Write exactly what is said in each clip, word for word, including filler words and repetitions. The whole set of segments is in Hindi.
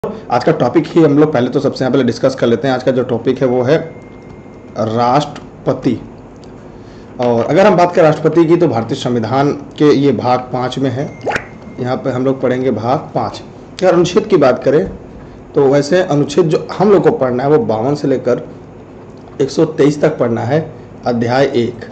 आज का टॉपिक ही हम लोग पहले तो सबसे पहले डिस्कस कर लेते हैं। आज का जो टॉपिक है वो है राष्ट्रपति। और अगर हम बात करें राष्ट्रपति की तो भारतीय संविधान के ये भाग पाँच में है। यहाँ पे हम लोग पढ़ेंगे भाग पाँच। अगर अनुच्छेद की बात करें तो वैसे अनुच्छेद जो हम लोग को पढ़ना है वो बावन से लेकर एक सौ तेईस तक पढ़ना है। अध्याय एक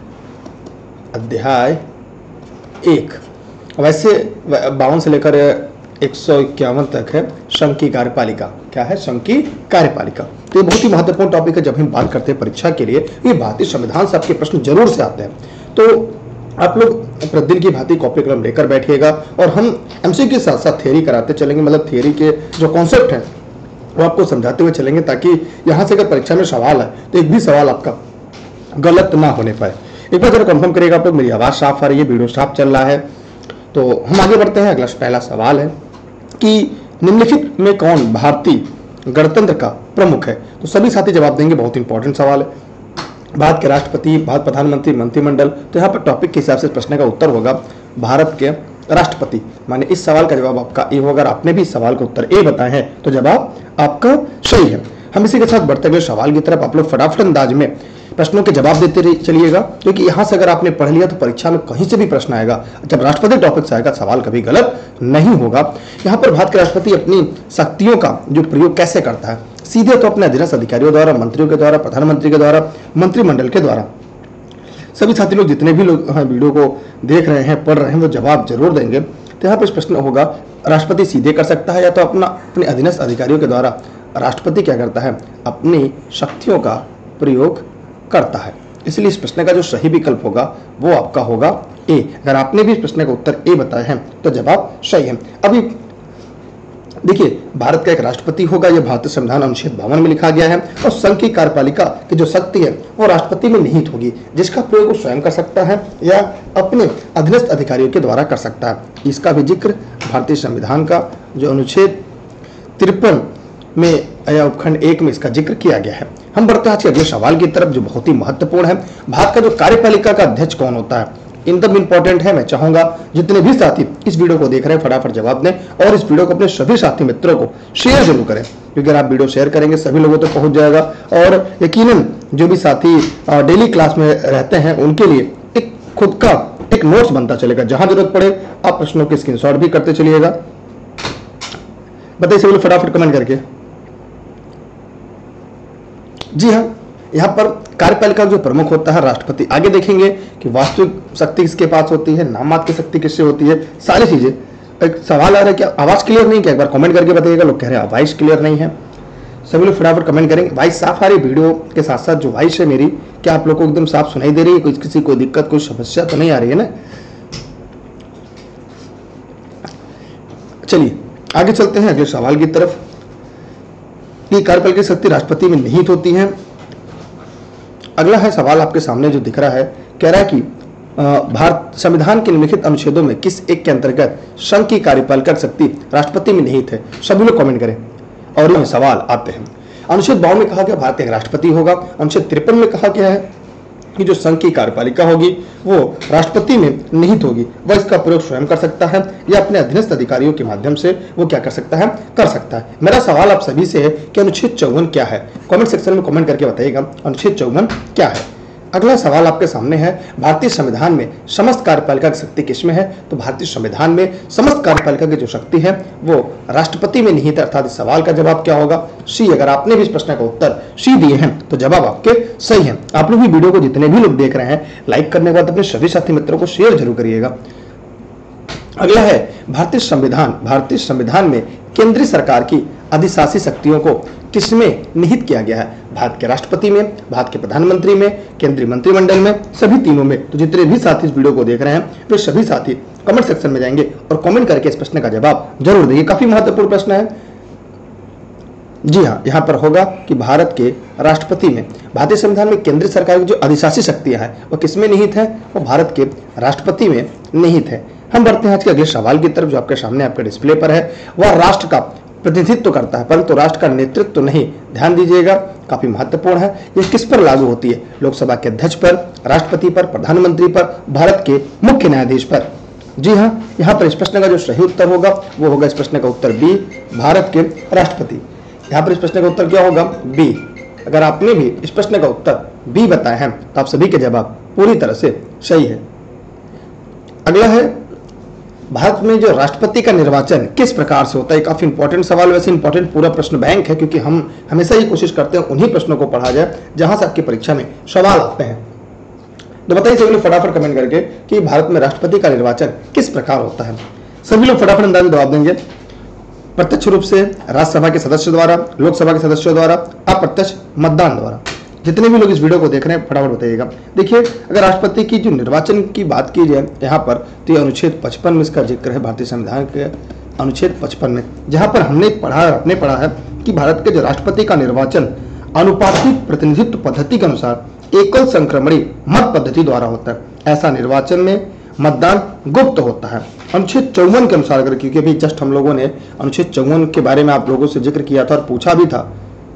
अध्याय एक वैसे बावन से लेकर एक सौ इक्यावन तक है संघ की कार्यपालिका। क्या है? संघ की कार्यपालिका। तो ये बहुत ही महत्वपूर्ण टॉपिक है। जब हम बात करते हैं परीक्षा के लिए, ये भारतीय संविधान से आपके प्रश्न जरूर से आते हैं। तो आप लोग प्रतिदिन की भांति कॉपी कलम लेकर बैठिएगा और हम एमसीक्यू के साथ साथ थियरी कराते चलेंगे। मतलब थियरी के जो कॉन्सेप्ट है वो आपको समझाते हुए चलेंगे, ताकि यहाँ से अगर परीक्षा में सवाल है तो एक भी सवाल आपका गलत ना होने पाए। एक बार जरा कंफर्म करिएगा आप लोग मेरी आवाज़ साफ आ रही है, वीडियो साफ चल रहा है। तो हम आगे बढ़ते हैं। अगला पहला सवाल है कि निम्नलिखित में कौन भारतीय गणतंत्र का प्रमुख है? तो सभी साथी जवाब देंगे। बहुत इंपॉर्टेंट सवाल है। भारत के राष्ट्रपति, भारत प्रधानमंत्री, मंत्रिमंडल। तो यहाँ पर टॉपिक के हिसाब से प्रश्न का उत्तर होगा भारत के राष्ट्रपति। माने इस सवाल का जवाब आपका ए होगा। अगर आपने भी इस सवाल का उत्तर ए बताए हैं तो जवाब आपका सही है। हम इसी के साथ बढ़ते हुए सवाल की तरफ। आप लोग फटाफट अंदाज में प्रश्नों के जवाब देते चलिएगा, क्योंकि यहाँ से अगर आपने पढ़ लिया तो परीक्षा में कहीं से भी प्रश्न आएगा, जब राष्ट्रपति टॉपिक से आएगा सवाल कभी गलत नहीं होगा। यहाँ पर भारत के राष्ट्रपति अपनी शक्तियों का जो प्रयोग कैसे करता है? सीधे तो अपने अधीनस्थ अधिकारियों द्वारा, मंत्रियों के द्वारा, प्रधानमंत्री के द्वारा, मंत्रिमंडल के द्वारा। सभी साथी लोग जितने भी लोग वीडियो को देख रहे हैं, पढ़ रहे हैं, वो जवाब जरूर देंगे। तो यहाँ पर प्रश्न होगा राष्ट्रपति सीधे कर सकता है या तो अपना अपने अधीनस्थ अधिकारियों के द्वारा। राष्ट्रपति क्या करता है? अपनी शक्तियों का प्रयोग करता है। इसलिए इस प्रश्न का जो सही विकल्प होगा वो आपका होगा ए। अगर आपने भी इस प्रश्न का उत्तर ए बताए हैं तो जवाब सही है। अभी देखिए, भारत का एक राष्ट्रपति होगा। यह भारतीय संविधान अनुच्छेद बावन में लिखा गया है। और संघ की कार्यपालिका की जो शक्ति है वो राष्ट्रपति में निहित होगी, जिसका प्रयोग वो स्वयं कर सकता है या अपने अधीनस्थ अधिकारियों के द्वारा कर सकता है। इसका भी जिक्र भारतीय संविधान का जो अनुच्छेद तिरपन में या उपखंड एक में इसका जिक्र किया गया है। हम बढ़ते हैं आज के अगले सवाल की तरफ, जो बहुत ही महत्वपूर्ण है। भारत का जो कार्यपालिका का अध्यक्ष कौन होता है? एकदम इंपॉर्टेंट है। मैं चाहूंगा जितने भी साथी इस वीडियो को देख रहे हैं फटाफट जवाब दें और इस वीडियो को अपने सभी साथी मित्रों को शेयर जरूर करें, क्योंकि अगर आप वीडियो शेयर करेंगे सभी लोगों तक पहुंच जाएगा। और यकीनन जो भी साथी डेली क्लास में रहते हैं उनके लिए एक खुद का एक नोट्स बनता चलेगा। जहां जरूरत पड़े आप प्रश्नों के स्क्रीनशॉट भी करते चलिएगा। बताइए सभी लोग फटाफट कमेंट करके। जी हाँ, यहाँ पर कार्यपालिका जो प्रमुख होता है राष्ट्रपति। आगे देखेंगे कि वास्तविक शक्ति किसके पास होती है, नाममात्र की शक्ति किससे होती है, सारी चीजें। एक सवाल आ रहा है कि आवाज क्लियर नहीं क्या? एक बार कमेंट करके बताइएगा। लोग कह रहे हैं वॉइस क्लियर नहीं है। सभी लोग फटाफट कमेंट करेंगे। वॉइस साफ आ रही? वीडियो के साथ साथ जो वॉइस है मेरी, क्या आप लोग को एकदम साफ सुनाई दे रही है? कुछ किसी कोई दिक्कत, कोई समस्या तो नहीं आ रही है ना? चलिए आगे चलते हैं अगले सवाल की तरफ। ये कार्यपालिका की शक्ति राष्ट्रपति में निहित होती है। अगला है सवाल आपके सामने जो दिख रहा है, कह रहा है कि भारत संविधान के निम्नलिखित अनुच्छेदों में किस एक के अंतर्गत संघ की कार्यपालिका शक्ति राष्ट्रपति में निहित है? सभी लोग कमेंट करें। और ये सवाल आते हैं। अनुच्छेद बावन में कहा गया भारत एक राष्ट्रपति होगा। अनुच्छेद तिरपन में कहा गया है कि जो संघ की कार्यपालिका होगी वो राष्ट्रपति में निहित होगी। वह इसका प्रयोग स्वयं कर सकता है या अपने अधीनस्थ अधिकारियों के माध्यम से वो क्या कर सकता है? कर सकता है। मेरा सवाल आप सभी से है कि अनुच्छेद चौवन क्या है? कमेंट सेक्शन में कमेंट करके बताइएगा अनुच्छेद चौवन क्या है। अगला सवाल आपके सामने है, भारतीय संविधान में समस्त कार्यपालिका की शक्ति किसमें है? तो भारतीय संविधान में समस्त कार्यपालिका की जो शक्ति है वो राष्ट्रपति में निहित है। अर्थात इस सवाल का जवाब क्या होगा? सी। अगर आपने भी इस प्रश्न का उत्तर सी दिए हैं तो जवाब आपके सही है। आप लोग भी वीडियो को जितने भी लोग देख रहे हैं लाइक करने के बाद अपने सभी साथी मित्रों को शेयर जरूर करिएगा। अगला है भारतीय संविधान भारतीय संविधान में केंद्रीय सरकार की अधिशासी शक्तियों को किसमें निहित किया गया है? भारत के राष्ट्रपति में, भारत के प्रधानमंत्री में, केंद्रीय मंत्रिमंडल में, सभी तीनों में। तो जितने भी साथी इस वीडियो को देख रहे हैं वे सभी साथी कमेंट सेक्शन में जाएंगे और कमेंट करके इस प्रश्न का जवाब जरूर देंगे। काफी महत्वपूर्ण प्रश्न है। जी हाँ, यहाँ पर होगा कि भारत के राष्ट्रपति में, भारतीय संविधान में केंद्रीय सरकार की जो अधिशासी शक्तियां हैं वो किसमें निहित है? वो भारत के राष्ट्रपति में निहित है। हम बढ़ते हैं आज के अगले सवाल की तरफ, जो आपके सामने आपके डिस्प्ले पर है। वह राष्ट्र का प्रतिनिधित्व करता है परंतु राष्ट्र का नेतृत्व तो नहीं। ध्यान दीजिएगा, काफी महत्वपूर्ण है। यह किस पर लागू होती है? लोकसभा के अध्यक्ष पर, राष्ट्रपति पर, प्रधानमंत्री पर, भारत के मुख्य न्यायाधीश पर। जी हाँ, यहाँ पर इस प्रश्न का जो सही उत्तर होगा वो होगा इस प्रश्न का उत्तर बी, भारत के राष्ट्रपति। यहाँ पर इस प्रश्न का उत्तर क्या होगा? बी। अगर आपने भी इस प्रश्न का उत्तर बी बताया है तो आप सभी के जवाब पूरी तरह से सही है। अगला है, भारत में जो राष्ट्रपति का निर्वाचन किस प्रकार से होता है? काफी इंपॉर्टेंट सवाल, वैसे इंपॉर्टेंट पूरा प्रश्न बैंक है, क्योंकि हम हमेशा ही कोशिश करते हैं उन्हीं प्रश्नों को पढ़ा जाए जहां से आपकी परीक्षा में सवाल आते हैं। तो बताइए सभी लोग फटाफट कमेंट करके कि भारत में राष्ट्रपति का निर्वाचन किस प्रकार होता है। सभी लोग फटाफट अंदाज में जवाब देंगे। प्रत्यक्ष रूप से राज्यसभा के सदस्यों द्वारा, लोकसभा के सदस्यों द्वारा, अप्रत्यक्ष मतदान द्वारा। जितने भी लोग इस वीडियो को देख रहे हैं फटाफट बताइएगा। देखिए, अगर राष्ट्रपति की जो निर्वाचन की बात की जाए यहाँ पर, तो ये अनुच्छेद पचपन में इसका जिक्र है, भारतीय संविधान के अनुच्छेद पचपन में, जहां पर हमने पढ़ा आपने पढ़ा है कि भारत के जो राष्ट्रपति का निर्वाचन अनुपातिक प्रतिनिधित्व पद्धति के अनुसार एकल संक्रमणी मत पद्धति द्वारा होता है। ऐसा निर्वाचन में मतदान गुप्त होता है। अनुच्छेद चौवन के अनुसार, अगर क्योंकि अभी जस्ट हम लोगों ने अनुच्छेद चौवन के बारे में आप लोगों से जिक्र किया था और पूछा भी था,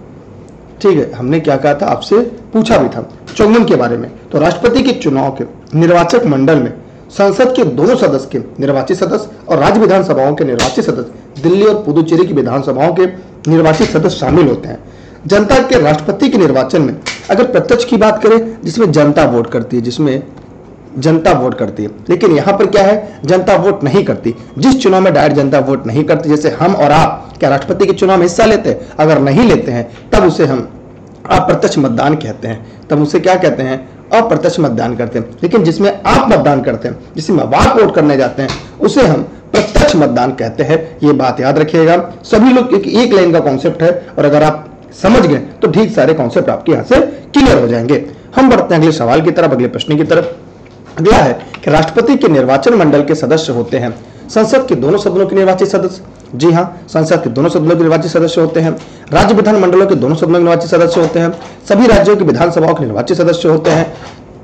ठीक है, हमने क्या कहा था आपसे पूछा भी था चौवन के बारे में। तो राष्ट्रपति के चुनाव के निर्वाचक मंडल में संसद के दोनों सदस्य के निर्वाचित सदस्य और राज्य विधानसभाओं के निर्वाचित सदस्य, दिल्ली और पुदुचेरी की विधानसभाओं के निर्वाचित सदस्य शामिल होते हैं। जनता के राष्ट्रपति के निर्वाचन में अगर प्रत्यक्ष की बात करें, जिसमें जनता वोट करती है, जिसमें जनता वोट करती है, लेकिन यहाँ पर क्या है, जनता वोट नहीं करती। जिस चुनाव में डायरेक्ट जनता वोट नहीं करती, जैसे हम और आप क्या राष्ट्रपति के चुनाव में हिस्सा लेते हैं? अगर नहीं लेते हैं तब उसे हम अप्रत्यक्ष मतदान कहते हैं, तब उसे क्या कहते हैं? अप्रत्यक्ष मतदान करते हैं। लेकिन जिसमें आप मतदान करते हैं, जिसमें आप वोट करने जाते हैं, उसे हम प्रत्यक्ष मतदान कहते हैं। ये बात याद रखिएगा सभी लोग, क्योंकि एक लाइन का कॉन्सेप्ट है और अगर आप समझ गए तो ठीक सारे कॉन्सेप्ट आपके यहाँ से क्लियर हो जाएंगे। हम बढ़ते हैं अगले सवाल की तरफ, अगले प्रश्न की तरफ। अगला है कि राष्ट्रपति के निर्वाचन मंडल के सदस्य होते हैं संसद के दोनों सदनों के निर्वाचित सदस्य। जी हाँ, संसद के दोनों सदनों के निर्वाचित सदस्य होते हैं। राज्य विधान मंडलों के दोनों सदनों के निर्वाचित सदस्य होते हैं। सभी राज्यों की विधानसभाओं के निर्वाचित सदस्य होते हैं।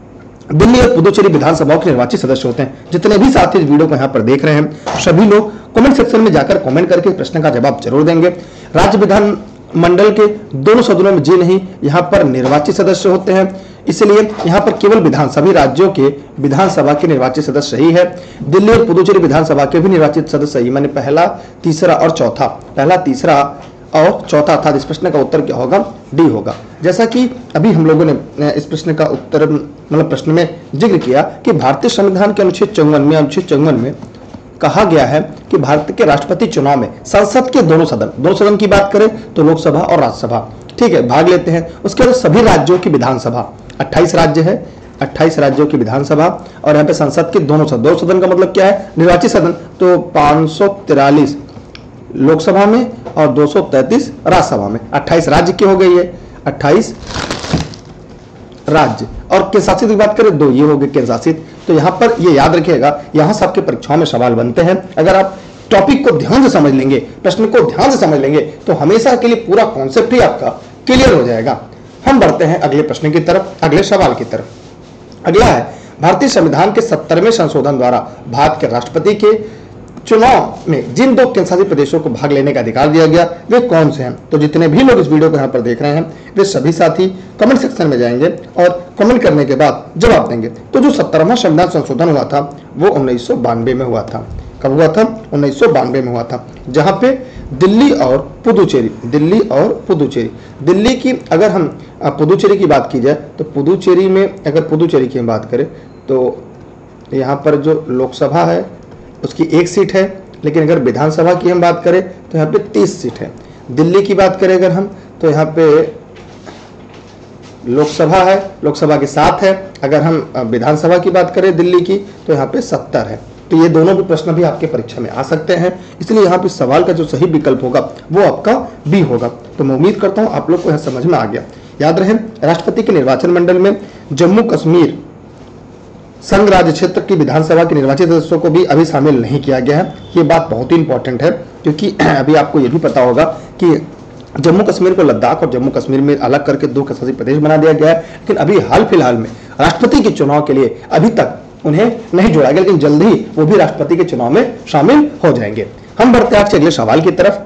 दिल्ली और पुदुचेरी विधानसभाओं के निर्वाचित सदस्य होते हैं। जितने भी साथी इस वीडियो को यहाँ पर देख रहे हैं, सभी लोग कमेंट सेक्शन में जाकर कमेंट करके प्रश्न का जवाब जरूर देंगे। राज्य विधान मंडल के दोनों सदनों में जी नहीं, यहाँ पर निर्वाचित सदस्य होते हैं, इसलिए यहाँ पर केवल विधान सभी राज्यों के विधानसभा के निर्वाचित सदस्य सही है। दिल्ली और पुदुचेरी विधानसभा के भी निर्वाचित सदस्य सही, माने पहला, तीसरा और चौथा, पहला, तीसरा और चौथा था। इस प्रश्न का उत्तर क्या होगा? डी होगा। जैसा कि अभी हम लोगों ने इस प्रश्न का उत्तर मतलब प्रश्न में जिक्र किया कि भारतीय संविधान के अनुच्छेद चौवन में अनुच्छेद चौवन में कहा गया है कि भारत के राष्ट्रपति चुनाव में संसद के दोनों सदन, दोनों सदन की बात करें तो लोकसभा और राज्यसभा, ठीक है, भाग लेते हैं। उसके बाद सभी राज्यों की विधानसभा, अट्ठाईस राज्य है, अट्ठाईस राज्यों की विधानसभा, और यहाँ पे संसद के दोनों सदन, दो सदन का मतलब क्या है? निर्वाचित सदन। तो पाँच सौ तिरालीस लोकसभा में और दो सौ तैंतीस राज्यसभा में, अट्ठाईस राज्य की हो गई है, अट्ठाईस राज्य। और केंद्र शासित की बात करें, दो ये हो गए केंद्र शासित। तो यहाँ पर ये याद रखिएगा, यहाँ से आपके परीक्षाओं में सवाल बनते हैं। अगर आप टॉपिक को ध्यान से समझ लेंगे, प्रश्न को ध्यान से समझ लेंगे, तो हमेशा के लिए पूरा कॉन्सेप्ट ही आपका क्लियर हो जाएगा। हम बढ़ते हैं अगले प्रश्न की तरफ, अगले सवाल की तरफ। अगला है, भारतीय संविधान के सत्तरवें संशोधन द्वारा भारत के राष्ट्रपति के चुनाव में जिन दो केंद्रशासित प्रदेशों को भाग लेने का अधिकार दिया गया वे कौन से हैं? तो जितने भी लोग इस वीडियो को यहाँ पर देख रहे हैं, वे सभी साथी कमेंट सेक्शन में जाएंगे और कमेंट करने के बाद जवाब देंगे। तो जो सत्तरवां संविधान संशोधन हुआ था वो उन्नीस सौ बानवे में हुआ था। कब हुआ था? उन्नीस सौ बानवे में हुआ था, जहाँ पे दिल्ली और पुदुचेरी, दिल्ली और पुदुचेरी, दिल्ली की अगर हम पुदुचेरी की बात की जाए तो पुदुचेरी में, अगर पुदुचेरी की हम बात करें तो यहाँ पर जो लोकसभा है उसकी एक सीट है, लेकिन अगर विधानसभा की हम बात करें तो यहाँ पे तीस सीट है। दिल्ली की बात करें अगर हम तो यहाँ पे लोकसभा है, लोकसभा की सात है, अगर हम विधानसभा की बात करें दिल्ली की तो यहाँ पे सत्तर है। तो ये दोनों भी प्रश्न भी आपके परीक्षा में आ सकते हैं, इसलिए यहाँ पे सवाल का जो सही विकल्प होगा वो आपका बी होगा। तो मैं उम्मीद करता हूँ आप लोग को यह समझ में आ गया। याद रहे, राष्ट्रपति के निर्वाचन मंडल में जम्मू कश्मीर संघ राज्य क्षेत्र की विधानसभा के निर्वाचित सदस्यों को भी अभी शामिल नहीं किया गया है। ये बात बहुत ही इंपॉर्टेंट है, क्योंकि अभी आपको ये भी पता होगा कि जम्मू कश्मीर को लद्दाख और जम्मू कश्मीर में अलग करके दो केंद्रशासित प्रदेश बना दिया गया है, लेकिन अभी हाल फिलहाल में राष्ट्रपति के चुनाव के लिए अभी तक उन्हें नहीं जोड़ा गया, लेकिन जल्द ही वो भी राष्ट्रपति के चुनाव में शामिल हो जाएंगे। हम बढ़ते हैं आज के अगले सवाल की तरफ।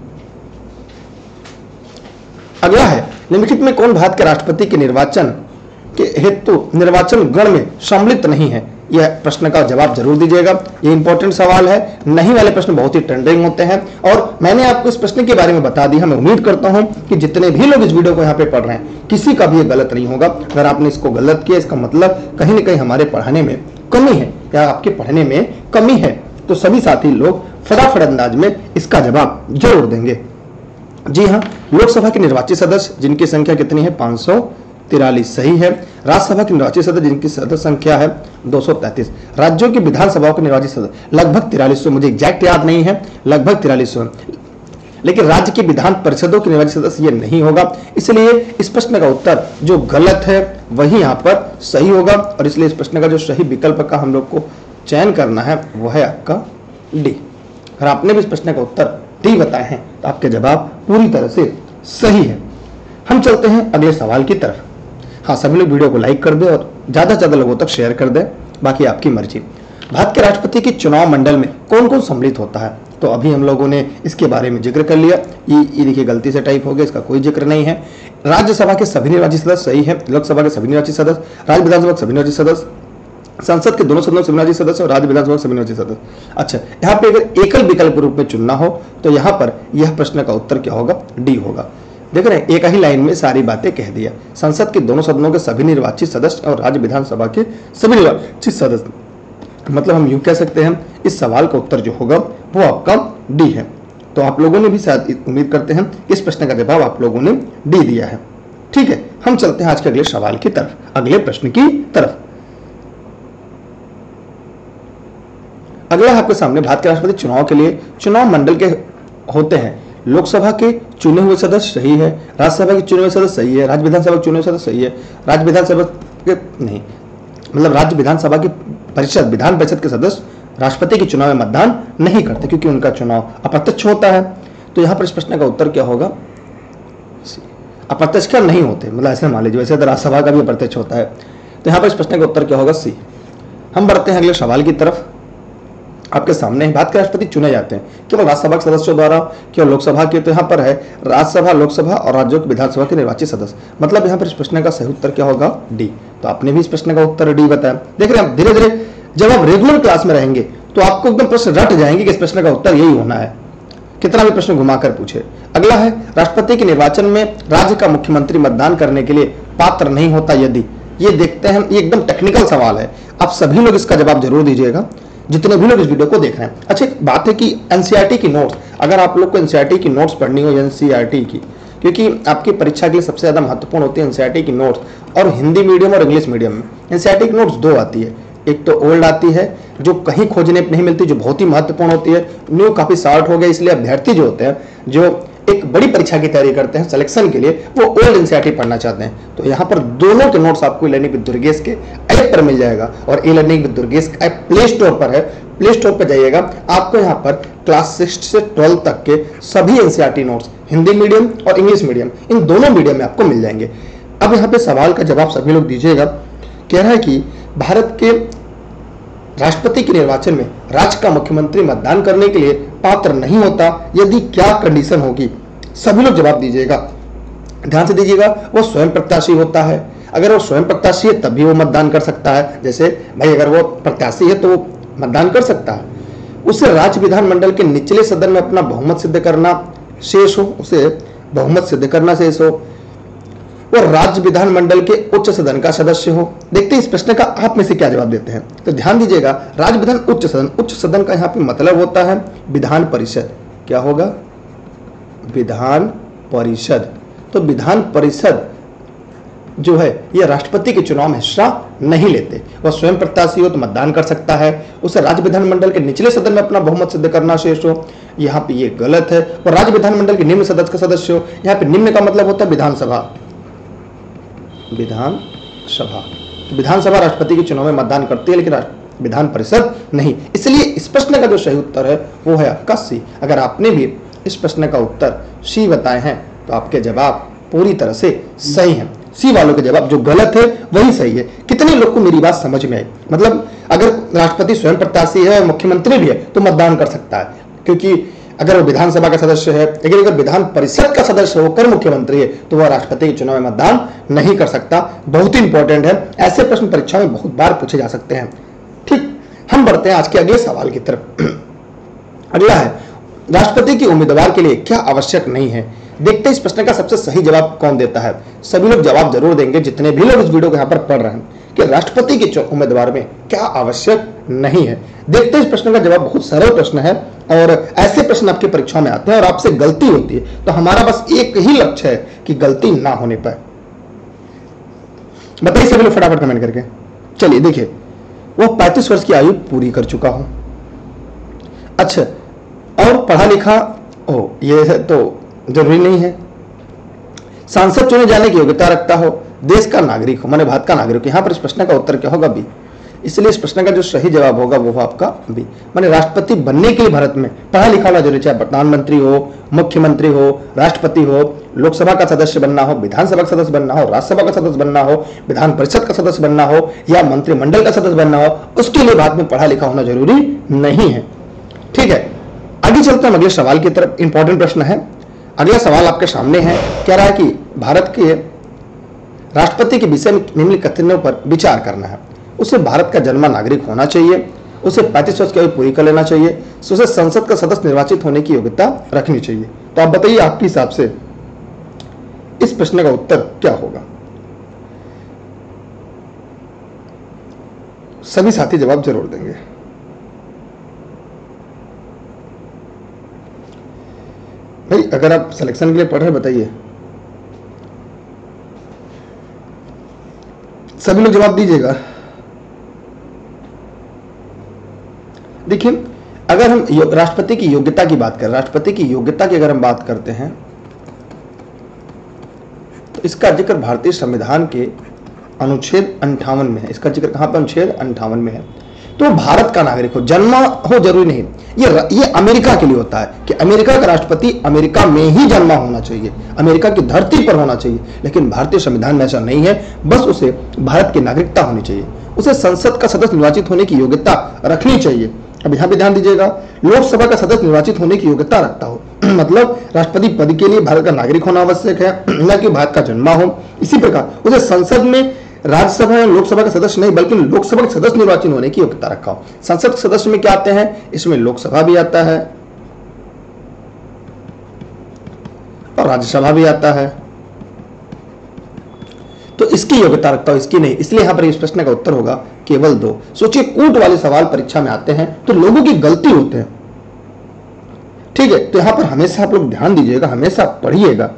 अगला है, निम्नलिखित में कौन भारत के राष्ट्रपति के निर्वाचन के हेतु निर्वाचन गण में सम्मिलित नहीं है? यह प्रश्न का जवाब जरूर दीजिएगा, ये इंपॉर्टेंट सवाल है। नहीं वाले प्रश्न बहुत ही ट्रेंडिंग होते हैं और मैंने आपको इस प्रश्न के बारे में बता दिया। मैं उम्मीद करता हूं कि जितने भी लोग इस वीडियो को यहाँ पे पढ़ रहे हैं किसी का भी ये गलत नहीं होगा। अगर आपने इसको गलत किया इसका मतलब कहीं ना कहीं हमारे पढ़ाने में कमी है या आपके पढ़ने में कमी है, तो सभी साथी लोग फटाफट अंदाज में इसका जवाब जरूर देंगे। जी हाँ, लोकसभा के निर्वाचित सदस्य जिनकी संख्या कितनी है, पाँच सौ तिरालीस सही है। राज्यसभा के निर्वाचित सदस्य जिनकी सदस्य संख्या है दो सौ तैंतीस। राज्यों की विधानसभाओं के निर्वाचित सदस्य लगभग तिरालीस सौ, मुझे एग्जैक्ट याद नहीं है, लगभग तिरालीस सौ। लेकिन राज्य की विधान परिषदों के निर्वाचित सदस्य ये नहीं होगा, इसलिए इस प्रश्न का उत्तर जो गलत है वही यहाँ पर सही होगा और इसलिए इस प्रश्न का जो सही विकल्प का हम लोग को चयन करना है वो है आपका डी। अगर आपने भी इस प्रश्न का उत्तर डी बताए हैं तो आपके जवाब पूरी तरह से सही है। हम चलते हैं अगले सवाल की तरफ। हाँ, सभी लोग वीडियो को लाइक कर दें और ज्यादा से ज्यादा लोगों तक शेयर कर दें, बाकी आपकी मर्जी। भारत के राष्ट्रपति के चुनाव मंडल में कौन कौन सम्मिलित होता है, तो अभी हम लोगों ने इसके बारे में जिक्र कर लिया। ये ये देखिए गलती से टाइप हो गया, इसका कोई जिक्र नहीं है। राज्यसभा के सभी निर्वाचित सदस्य सही है, लोकसभा के सभी निर्वाचित सदस्य, राज्य विधानसभा के सभी निर्वाचित सदस्य, संसद के दोनों सदनों सभी निर्वाचित सदस्य और राज्य विधानसभा के सभी निर्वाचित सदस्य। अच्छा, यहाँ पे अगर एकल विकल्प के रूप में चुनना हो तो यहाँ पर यह प्रश्न का उत्तर क्या होगा, डी होगा। देख रहे हैं, एक ही लाइन में सारी बातें कह दिया। संसद के दोनों सदनों के सभी निर्वाचित सदस्य और राज्य विधानसभा के सभी निर्वाचित सदस्य, मतलब हम यूं कह सकते हैं इस सवाल का उत्तर जो होगा वो आपका डी है। तो आप लोगों ने भी शायद उम्मीद करते हैं इस प्रश्न का जवाब आप लोगों ने डी दिया है। ठीक है, हम चलते हैं आज के अगले सवाल की तरफ, अगले प्रश्न की तरफ। अगला आपके सामने भारत के राष्ट्रपति चुनाव के लिए चुनाव मंडल के होते हैं। लोकसभा के चुने हुए सदस्य सही है, राज्यसभा के चुने हुए सदस्य सही है, राज्य विधानसभा के चुने हुए सदस्य सही है, राज्य विधानसभा के नहीं मतलब राज्य विधानसभा की परिषद विधान परिषद के सदस्य राष्ट्रपति के चुनाव में मतदान नहीं करते क्योंकि उनका चुनाव अप्रत्यक्ष होता है। तो यहाँ पर इस प्रश्न का उत्तर क्या होगा, अप्रत्यक्ष क्या नहीं होते, मतलब ऐसे मान लीजिए वैसे तो राज्यसभा का भी अप्रत्यक्ष होता है। तो यहाँ पर इस प्रश्न का उत्तर क्या होगा, सी। हम बढ़ते हैं अगले सवाल की तरफ। आपके सामने भारत के राष्ट्रपति चुने जाते हैं केवल राज्यसभा के सदस्यों द्वारा, केवल लोकसभा के, तो यहाँ पर है राज्यसभा, लोकसभा और राज्यों की विधानसभा के निर्वाचित सदस्य। मतलब यहाँ पर इस प्रश्न का सही उत्तर क्या होगा, डी। तो आपने भी इस प्रश्न का उत्तर डी बताया। देख रहे हैं, धीरे धीरे जब आप रेगुलर क्लास में रहेंगे तो आपको एकदम प्रश्न रट जाएंगे कि इस प्रश्न का उत्तर यही होना है, कितना भी प्रश्न घुमाकर पूछे। अगला है राष्ट्रपति के निर्वाचन में राज्य का मुख्यमंत्री मतदान करने के लिए पात्र नहीं होता यदि। ये देखते हैं, ये एकदम टेक्निकल सवाल है, आप सभी लोग इसका जवाब जरूर दीजिएगा जितने भी लोग इस वीडियो को देख रहे हैं। अच्छा, एक बात है कि एनसीईआरटी की नोट्स, अगर आप लोग को एनसीईआरटी की नोट्स पढ़नी हो, एनसीईआरटी की, क्योंकि आपकी परीक्षा के लिए सबसे ज्यादा महत्वपूर्ण होती है एनसीईआरटी की नोट्स, और हिंदी मीडियम और इंग्लिश मीडियम में एनसीईआरटी की नोट्स दो आती है। एक तो ओल्ड आती है जो कहीं खोजने नहीं मिलती, जो बहुत ही महत्वपूर्ण होती है। न्यू काफी शॉर्ट हो गया, इसलिए अभ्यर्थी जो होते हैं जो एक बड़ी परीक्षा की तैयारी करते हैं सिलेक्शन के लिए, वो ओल्ड एनसीईआरटी पढ़ना चाहते हैं। तो यहाँ पर दोनों के नोट्स आपको ई लर्निंग विद दुर्गेश के ऐप पर मिल जाएगा, और ई लर्निंग विद दुर्गेश का ऐप प्ले स्टोर पर है। प्ले स्टोर पर जाइएगा, आपको यहाँ पर क्लास सिक्स से ट्वेल्व तक के सभी एनसीईआरटी नोट्स हिंदी मीडियम और इंग्लिश मीडियम, इन दोनों मीडियम में आपको मिल जाएंगे। अब यहाँ पे सवाल का जवाब सभी लोग दीजिएगा। कह रहा है कि भारत के राष्ट्रपति के निर्वाचन में राज्य का मुख्यमंत्री मतदान करने के लिए पात्र नहीं होता यदि क्या कंडीशन होगी। सभी लोग जवाब दीजिएगा, ध्यान से दीजिएगा। वो स्वयं प्रत्याशी होता है, अगर वो स्वयं प्रत्याशी है तभी वो मतदान कर सकता है। जैसे भाई अगर वो प्रत्याशी है तो वो मतदान कर सकता है। उसे राज्य विधानमंडल के निचले सदन में अपना बहुमत सिद्ध करना शेष हो, उसे बहुमत सिद्ध करना शेष हो। वो राज्य विधानमंडल के उच्च सदन का सदस्य हो। देखते हैं इस प्रश्न का आप में से क्या जवाब देते हैं। तो ध्यान दीजिएगा, राज्य विधान उच्च सदन, उच्च सदन का यहाँ पे मतलब होता है विधान परिषद। क्या होगा, विधान परिषद। तो विधान परिषद जो है ये राष्ट्रपति के चुनाव में हिस्सा नहीं लेते। वह स्वयं प्रत्याशी हो तो मतदान कर सकता है। उसे राज्य विधानमंडल के निचले सदन में अपना बहुमत सिद्ध करना शेष हो, यहाँ पे ये गलत है। और राज्य विधानमंडल के निम्न सदस्य का सदस्य हो, यहाँ पे निम्न का मतलब होता है विधानसभा, विधानसभा। तो विधानसभा राष्ट्रपति के चुनाव में मतदान करती है लेकिन विधान परिषद नहीं। इसलिए इस प्रश्न का जो सही उत्तर है वो है आपका सी। अगर आपने भी इस प्रश्न का उत्तर सी बताए हैं तो आपके जवाब पूरी तरह से सही हैं। सी वालों के जवाब जो गलत है वही सही है। कितने लोग को मेरी बात समझ में आई? मतलब अगर राष्ट्रपति स्वयं प्रत्याशी है और मुख्यमंत्री भी है तो मतदान कर सकता है, क्योंकि अगर वो विधानसभा का सदस्य है। लेकिन अगर विधान परिषद का सदस्य होकर मुख्यमंत्री है तो वह राष्ट्रपति के चुनाव में मतदान नहीं कर सकता। बहुत ही इंपॉर्टेंट है, ऐसे प्रश्न परीक्षा में बहुत बार पूछे जा सकते हैं। ठीक, हम बढ़ते हैं आज के अगले सवाल की तरफ। अगला है, राष्ट्रपति के उम्मीदवार के लिए क्या आवश्यक नहीं है? देखते हैं इस प्रश्न का सबसे सही जवाब कौन देता है। सभी लोग जवाब जरूर देंगे जितने भी लोग इस वीडियो को यहाँ पर पढ़ रहे हैं, कि राष्ट्रपति के उम्मीदवार में क्या आवश्यक नहीं है। देखते हैं इस प्रश्न का जवाब बहुत सरल प्रश्न है, और ऐसे प्रश्न आपकी परीक्षा में आते हैं और आपसे गलती होती है, तो हमारा बस एक ही लक्ष्य है कि गलती ना होने पाए। बताइए सभी लोग फटाफट कमेंट करके। चलिए देखिए, वो पैंतीस वर्ष की आयु पूरी कर चुका हूं। अच्छा, और पढ़ा लिखा हो, ये है तो जरूरी नहीं है। सांसद चुने जाने की योग्यता रखता हो, देश का नागरिक हो, माने भारत का नागरिक। यहां पर इस प्रश्न का उत्तर क्या होगा? बी। इसलिए इस प्रश्न का जो सही जवाब होगा वो आपका बी। माने राष्ट्रपति बनने के लिए भारत में पढ़ा लिखा होना जरूरी, चाहे प्रधानमंत्री हो, मुख्यमंत्री हो, राष्ट्रपति हो, लोकसभा का सदस्य बनना हो, विधानसभा का सदस्य बनना हो, राज्यसभा का सदस्य बनना हो, विधान परिषद का सदस्य बनना हो, या मंत्रिमंडल का सदस्य बनना हो, उसके लिए भारत में पढ़ा लिखा होना जरूरी नहीं है। ठीक है, आगे चलते हैं अगले सवाल की तरफ। इंपॉर्टेंट प्रश्न है। अगला सवाल आपके सामने है, कह रहा है कि भारत के राष्ट्रपति के विषय में निम्नलिखित कथनों पर विचार करना है। उसे भारत का जन्मा नागरिक होना चाहिए, उसे पैंतीस वर्ष की आयु पूरी कर लेना चाहिए, उसे संसद का सदस्य निर्वाचित होने की योग्यता रखनी चाहिए। तो आप बताइए, आपके हिसाब से इस प्रश्न का उत्तर क्या होगा? सभी साथी जवाब जरूर देंगे। भाई अगर आप सिलेक्शन के लिए पढ़ रहे बताइए, सभी लोग जवाब दीजिएगा। देखिए, अगर हम राष्ट्रपति की योग्यता की बात करें, राष्ट्रपति की योग्यता की अगर हम बात करते हैं, तो इसका जिक्र भारतीय संविधान के अनुच्छेद अंठावन में है। इसका जिक्र कहां पर? अनुच्छेद अंठावन में है। तो भारत का नागरिक हो, जन्मा हो जरूरी नहीं। ये ये अमेरिका के लिए होता है कि अमेरिका का राष्ट्रपति अमेरिका में ही जन्मा होना चाहिए, अमेरिका की धरती पर होना चाहिए। लेकिन भारतीय संविधान में ऐसा नहीं है, बस उसे भारत की नागरिकता होनी चाहिए, उसे संसद का सदस्य निर्वाचित होने की योग्यता रखनी चाहिए। अब यहां पे ध्यान दीजिएगा, लोकसभा का सदस्य निर्वाचित होने की योग्यता रखता हो मतलब राष्ट्रपति पद के लिए भारत का नागरिक होना आवश्यक है, न कि भारत का जन्मा हो। इसी प्रकार उसे संसद में राज्यसभा या लोकसभा का सदस्य नहीं, बल्कि लोकसभा के सदस्य निर्वाचित होने की योग्यता रखा हो। संसद के सदस्य में क्या आते हैं? इसमें लोकसभा भी आता है और राज्यसभा भी आता है, तो इसकी योग्यता रखता हो, इसकी नहीं। इसलिए यहां पर इस प्रश्न का उत्तर होगा केवल दो। सोचिए, कूट वाले सवाल परीक्षा में आते हैं तो लोगों की गलती होते हैं। ठीक है, तो यहां पर हमेशा आप लोग ध्यान दीजिएगा, हमेशा पढ़िएगा।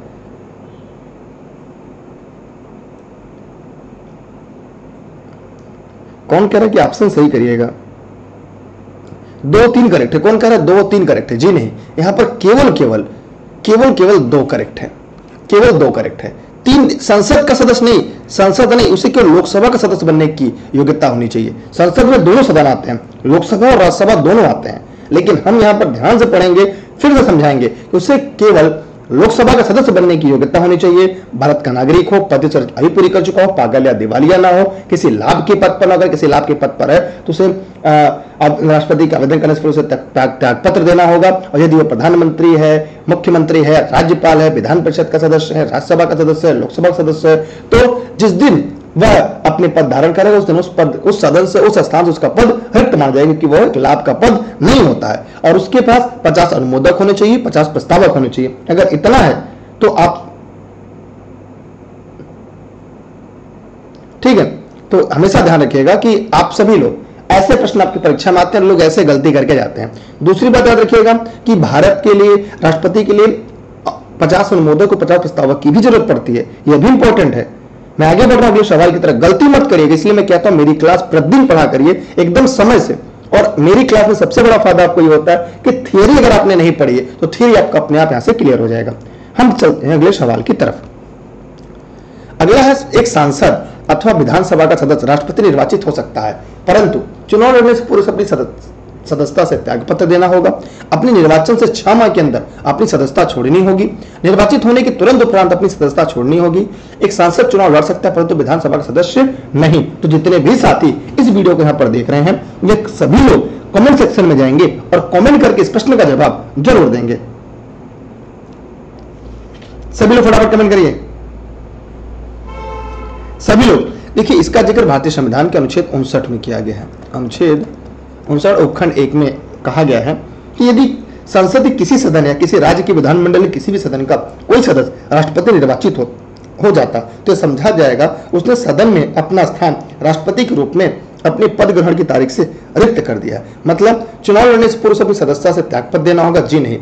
कौन कह रहा है कि ऑप्शन सही करिएगा? दो तीन करेक्ट है। कौन कह रहा है दो तीन करेक्ट है? जी नहीं, यहां पर केवल केवल केवल केवल दो करेक्ट है, केवल दो करेक्ट है। तीन संसद का सदस्य नहीं, संसद नहीं, उसे केवल लोकसभा का सदस्य बनने की योग्यता होनी चाहिए। संसद में दोनों सदन आते हैं, लोकसभा और राज्यसभा दोनों आते हैं, लेकिन हम यहां पर ध्यान से पढ़ेंगे, फिर से समझाएंगे कि उसे केवल लोकसभा का सदस्य बनने की योग्यता होनी चाहिए, भारत का नागरिक हो, पैंतीस वर्ष आयु पूरी कर चुका हो, पागल या दिवालिया ना हो, किसी लाभ के पद पर, अगर किसी लाभ के पद पर है तो उसे राष्ट्रपति का आवेदन करने से पहले उसे त्याग पत्र देना होगा। और यदि वो प्रधानमंत्री है, मुख्यमंत्री है, राज्यपाल है, विधान परिषद का सदस्य है, राज्यसभा का सदस्य है, लोकसभा का सदस्य है, तो जिस दिन वह अपने पद धारण करेगा उस दिन उस पद उस सदन से उस स्थान से उसका पद रिक्त माना जाएगा, क्योंकि वह एक लाभ का पद नहीं होता है। और उसके पास पचास अनुमोदक होने चाहिए, पचास प्रस्तावक होने चाहिए। अगर इतना है तो आप, ठीक है, तो हमेशा ध्यान रखिएगा कि आप सभी लोग ऐसे प्रश्न आपकी परीक्षा में आते हैं, लोग ऐसे गलती करके जाते हैं। दूसरी बात याद रखिएगा कि भारत के लिए, राष्ट्रपति के लिए पचास अनुमोदक और पचास प्रस्तावक की भी जरूरत पड़ती है, यह भी इंपॉर्टेंट है। मैं आगे बढ़ रहा हूं अगले सवाल की तरफ, गलती मत करिएगा। इसलिए मैं कहता हूं मेरी क्लास प्रतिदिन पढ़ा करिए एकदम समय से। और मेरी क्लास में सबसे बड़ा फायदा आपको ये होता है कि थियरी अगर आपने नहीं पढ़ी है तो थियरी आपका अपने आप यहां से क्लियर हो जाएगा। हम चलते हैं अगले सवाल की तरफ। अगला है, एक सांसद अथवा विधानसभा का सदस्य राष्ट्रपति निर्वाचित हो सकता है, परंतु चुनाव लड़ने से पूर्व अपनी सदस्यता से त्याग पत्र देना होगा। अपने निर्वाचन से छह माह के अंदर अपनी सदस्यता छोड़नी होगी। निर्वाचित होने के तुरंत उपरांत अपनी सदस्यता छोड़नी होगी। एक सांसद चुनाव लड़ सकता है परंतु विधानसभा का सदस्य नहीं। तो जितने भी साथी इस वीडियो को यहां पर देख रहे हैं, ये सभी लोग कमेंट सेक्शन में जाएंगे और कमेंट करके इस प्रश्न का जवाब जरूर देंगे। सभी लोग फटाफट कमेंट करिए। सभी लोग देखिए, इसका जिक्र भारतीय संविधान के अनुच्छेद उनसठ में किया गया है। अनुच्छेद उनसठ उपखंड एक में कहा गया है कि यदि संसद के किसी सदन या किसी राज्य की विधानमंडल के किसी भी सदन का कोई सदस्य राष्ट्रपति निर्वाचित हो हो जाता तो समझा जाएगा उसने सदन में अपना स्थान राष्ट्रपति के रूप में अपने पद ग्रहण की तारीख से रिक्त कर दिया। मतलब चुनाव लड़ने से पूर्व अपनी सदस्यता से त्यागपत्र देना होगा? जी नहीं।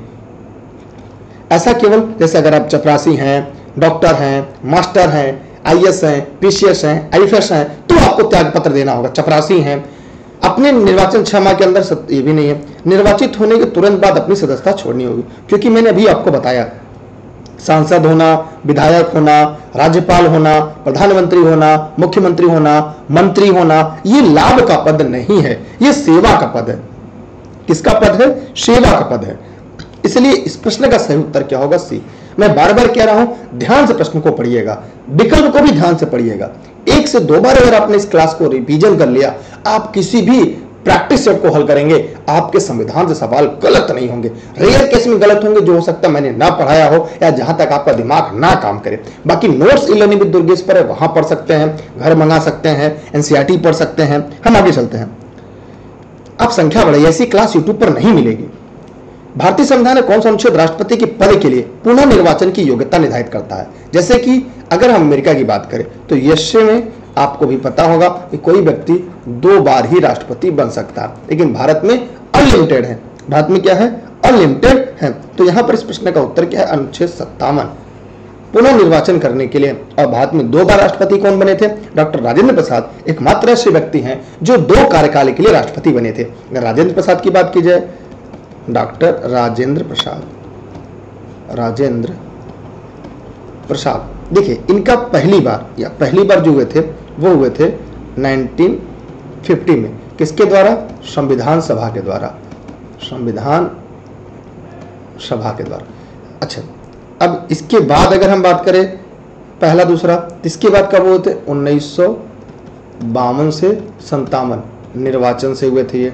ऐसा केवल जैसे अगर आप चपरासी हैं, डॉक्टर हैं, मास्टर हैं, आई ए एस हैं, पी सी एस हैं, आई एफ एस हैं, तो आपको त्यागपत्र देना होगा। चपरासी हैं, अपने निर्वाचन क्षमा के अंदर सत, ये भी नहीं है, निर्वाचित होने के तुरंत बाद अपनी सदस्यता छोड़नी होगी। क्योंकि मैंने अभी आपको बताया, सांसद होना, विधायक होना, राज्यपाल होना, प्रधानमंत्री होना, मुख्यमंत्री होना, मंत्री होना, ये लाभ का पद नहीं है, ये सेवा का पद है। किसका पद है? सेवा का पद है। इसलिए इस प्रश्न का सही उत्तर क्या होगा? सी। मैं बार बार कह रहा हूं, ध्यान से प्रश्न को पढ़िएगा, विकल्प को भी ध्यान से पढ़िएगा। एक से दो बार अगर आपने इस क्लास को रिवीजन कर लिया, आप किसी भी प्रैक्टिस सेट को हल करेंगे, आपके संविधान से सवाल गलत नहीं होंगे। रेयर केस में गलत होंगे जो हो सकता है मैंने ना पढ़ाया हो या जहां तक आपका दिमाग ना काम करे। बाकी notes e learning with Durgesh पर है, वहां पढ़ सकते हैं, घर मंगा सकते हैं, N C E R T पढ़ सकते हैं। हम आगे चलते हैं। अब संख्या बढ़े, ऐसी क्लास यूट्यूब पर नहीं मिलेगी। भारतीय संविधान में कौन सा अनुच्छेद राष्ट्रपति के पद के लिए पुनः निर्वाचन की योग्यता निर्धारित करता है? जैसे कि अगर हम अमेरिका की बात करें तो यश्य में आपको भी पता होगा कि कोई व्यक्ति दो बार ही राष्ट्रपति बन सकता है, लेकिन भारत में अनलिमिटेड है। भारत में क्या है? अनलिमिटेड है। तो यहां पर इस प्रश्न का उत्तर क्या है? अनुच्छेद सत्तावन। पुनः निर्वाचन करने के लिए, और भारत में दो बार राष्ट्रपति कौन बने थे? डॉक्टर राजेंद्र प्रसाद एकमात्र ऐसे व्यक्ति हैं जो दो कार्यकाल के लिए राष्ट्रपति बने थे। अगर राजेंद्र प्रसाद की बात की जाए, डॉक्टर राजेंद्र प्रसाद, राजेंद्र प्रसाद, देखिए इनका पहली बार या पहली बार जो हुए थे वो हुए थे उन्नीस सौ पचास में। किसके द्वारा? संविधान सभा के द्वारा, संविधान सभा के द्वारा। अच्छा, अब इसके बाद अगर हम बात करें पहला दूसरा, इसके बाद कब हुए थे? उन्नीस सौ बावन से संतावन निर्वाचन से हुए थे ये,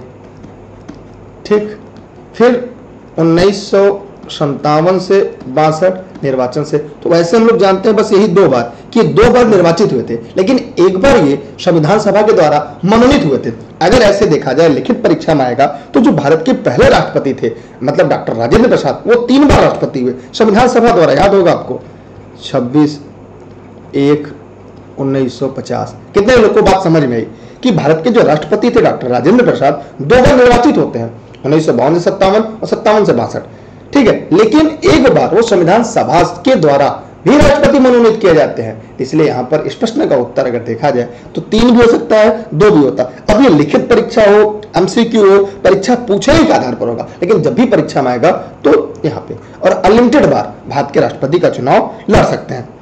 ठीक। फिर उन्नीस सौ संतावन से बासठ निर्वाचन से। तो वैसे हम लोग जानते हैं बस यही दो बार कि दो बार निर्वाचित हुए थे, लेकिन एक बार ये संविधान सभा के द्वारा मनोनीत हुए थे। अगर ऐसे देखा जाए लिखित परीक्षा में आएगा तो जो भारत के पहले राष्ट्रपति थे, मतलब डॉक्टर राजेंद्र प्रसाद, वो तीन बार राष्ट्रपति हुए संविधान सभा द्वारा। याद होगा आपको, छब्बीस एक उन्नीस सौ पचास। कितने लोग को बात समझ में आई कि भारत के जो राष्ट्रपति थे डॉक्टर राजेंद्र प्रसाद दो बार निर्वाचित होते हैं, उन्नीस सौ बावन से सत्तावन और सत्तावन से बासठ, ठीक है। लेकिन एक बार वो संविधान सभा के द्वारा भी राष्ट्रपति मनोनीत किए जाते हैं। इसलिए यहां पर इस प्रश्न का उत्तर अगर देखा जाए तो तीन भी हो सकता है, दो भी होता है। अब ये लिखित परीक्षा हो, एम सी क्यू हो, परीक्षा पूछने के आधार पर होगा, लेकिन जब भी परीक्षा में आएगा तो यहाँ पे। और अनलिमिटेड बार भारत के राष्ट्रपति का चुनाव लड़ सकते हैं,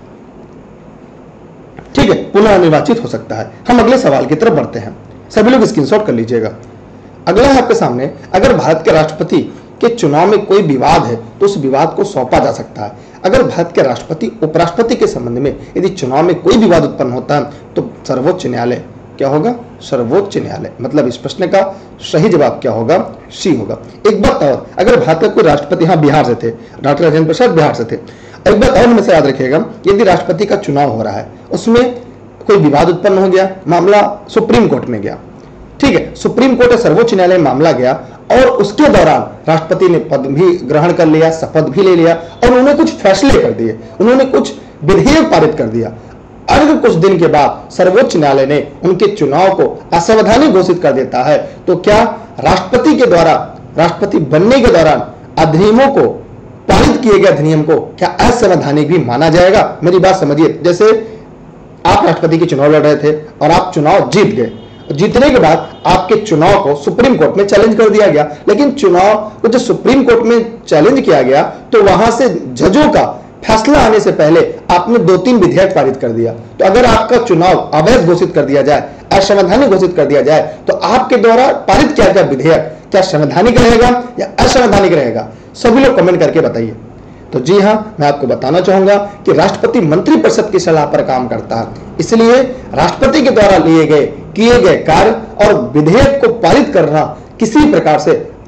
ठीक है, पुनः निर्वाचित हो सकता है। हम अगले सवाल की तरफ बढ़ते हैं, सभी लोग स्क्रीनशॉट कर लीजिएगा। अगला है आपके सामने, अगर भारत के राष्ट्रपति के चुनाव में कोई विवाद है तो उस विवाद को सौंपा जा सकता है। अगर भारत के राष्ट्रपति उपराष्ट्रपति के संबंध में यदि चुनाव में कोई विवाद उत्पन्न होता है तो सर्वोच्च न्यायालय क्या होगा? सर्वोच्च न्यायालय। मतलब इस प्रश्न का सही जवाब क्या होगा? सी होगा। एक बात और, अगर भारत का कोई राष्ट्रपति, हाँ बिहार से थे, डॉक्टर राजेंद्र प्रसाद बिहार से थे। एक बात और हमेशा याद रखिएगा, यदि राष्ट्रपति का चुनाव हो रहा है उसमें कोई विवाद उत्पन्न हो गया, मामला सुप्रीम कोर्ट में गया, ठीक है, सुप्रीम कोर्ट या सर्वोच्च न्यायालय में मामला गया और उसके दौरान राष्ट्रपति ने पद भी ग्रहण कर लिया, शपथ भी ले लिया और उन्होंने कुछ फैसले कर दिए, उन्होंने कुछ विधेयक पारित कर दिया। अगर कुछ दिन के बाद सर्वोच्च न्यायालय ने उनके चुनाव को असंवैधानिक घोषित कर देता है तो क्या राष्ट्रपति के द्वारा, राष्ट्रपति बनने के दौरान अधिनियमों को, पारित किए गए अधिनियम को क्या असंवैधानिक भी माना जाएगा? मेरी बात समझिए। जैसे आप राष्ट्रपति के चुनाव लड़ रहे थे और आप चुनाव जीत गए, जीतने के बाद आपके चुनाव को सुप्रीम कोर्ट में चैलेंज कर दिया गया, लेकिन चुनाव को जब सुप्रीम कोर्ट में चैलेंज किया गया तो वहां से जजों का फैसला आने से पहले आपने दो तीन विधेयक पारित कर दिया। तो अगर आपका चुनाव अवैध घोषित कर दिया जाए, असंवैधानिक घोषित कर दिया जाए, तो आपके द्वारा पारित किया गया विधेयक क्या संवैधानिक रहेगा या असंवैधानिक रहेगा? सभी लोग कमेंट करके बताइए। तो जी हां, मैं आपको बताना चाहूंगा कि राष्ट्रपति मंत्रिपरिषद की सलाह पर काम करता है, इसलिए राष्ट्रपति के द्वारा लिए गए किए गए कार्य और विधेयक को पारित करना किसी प्रकार से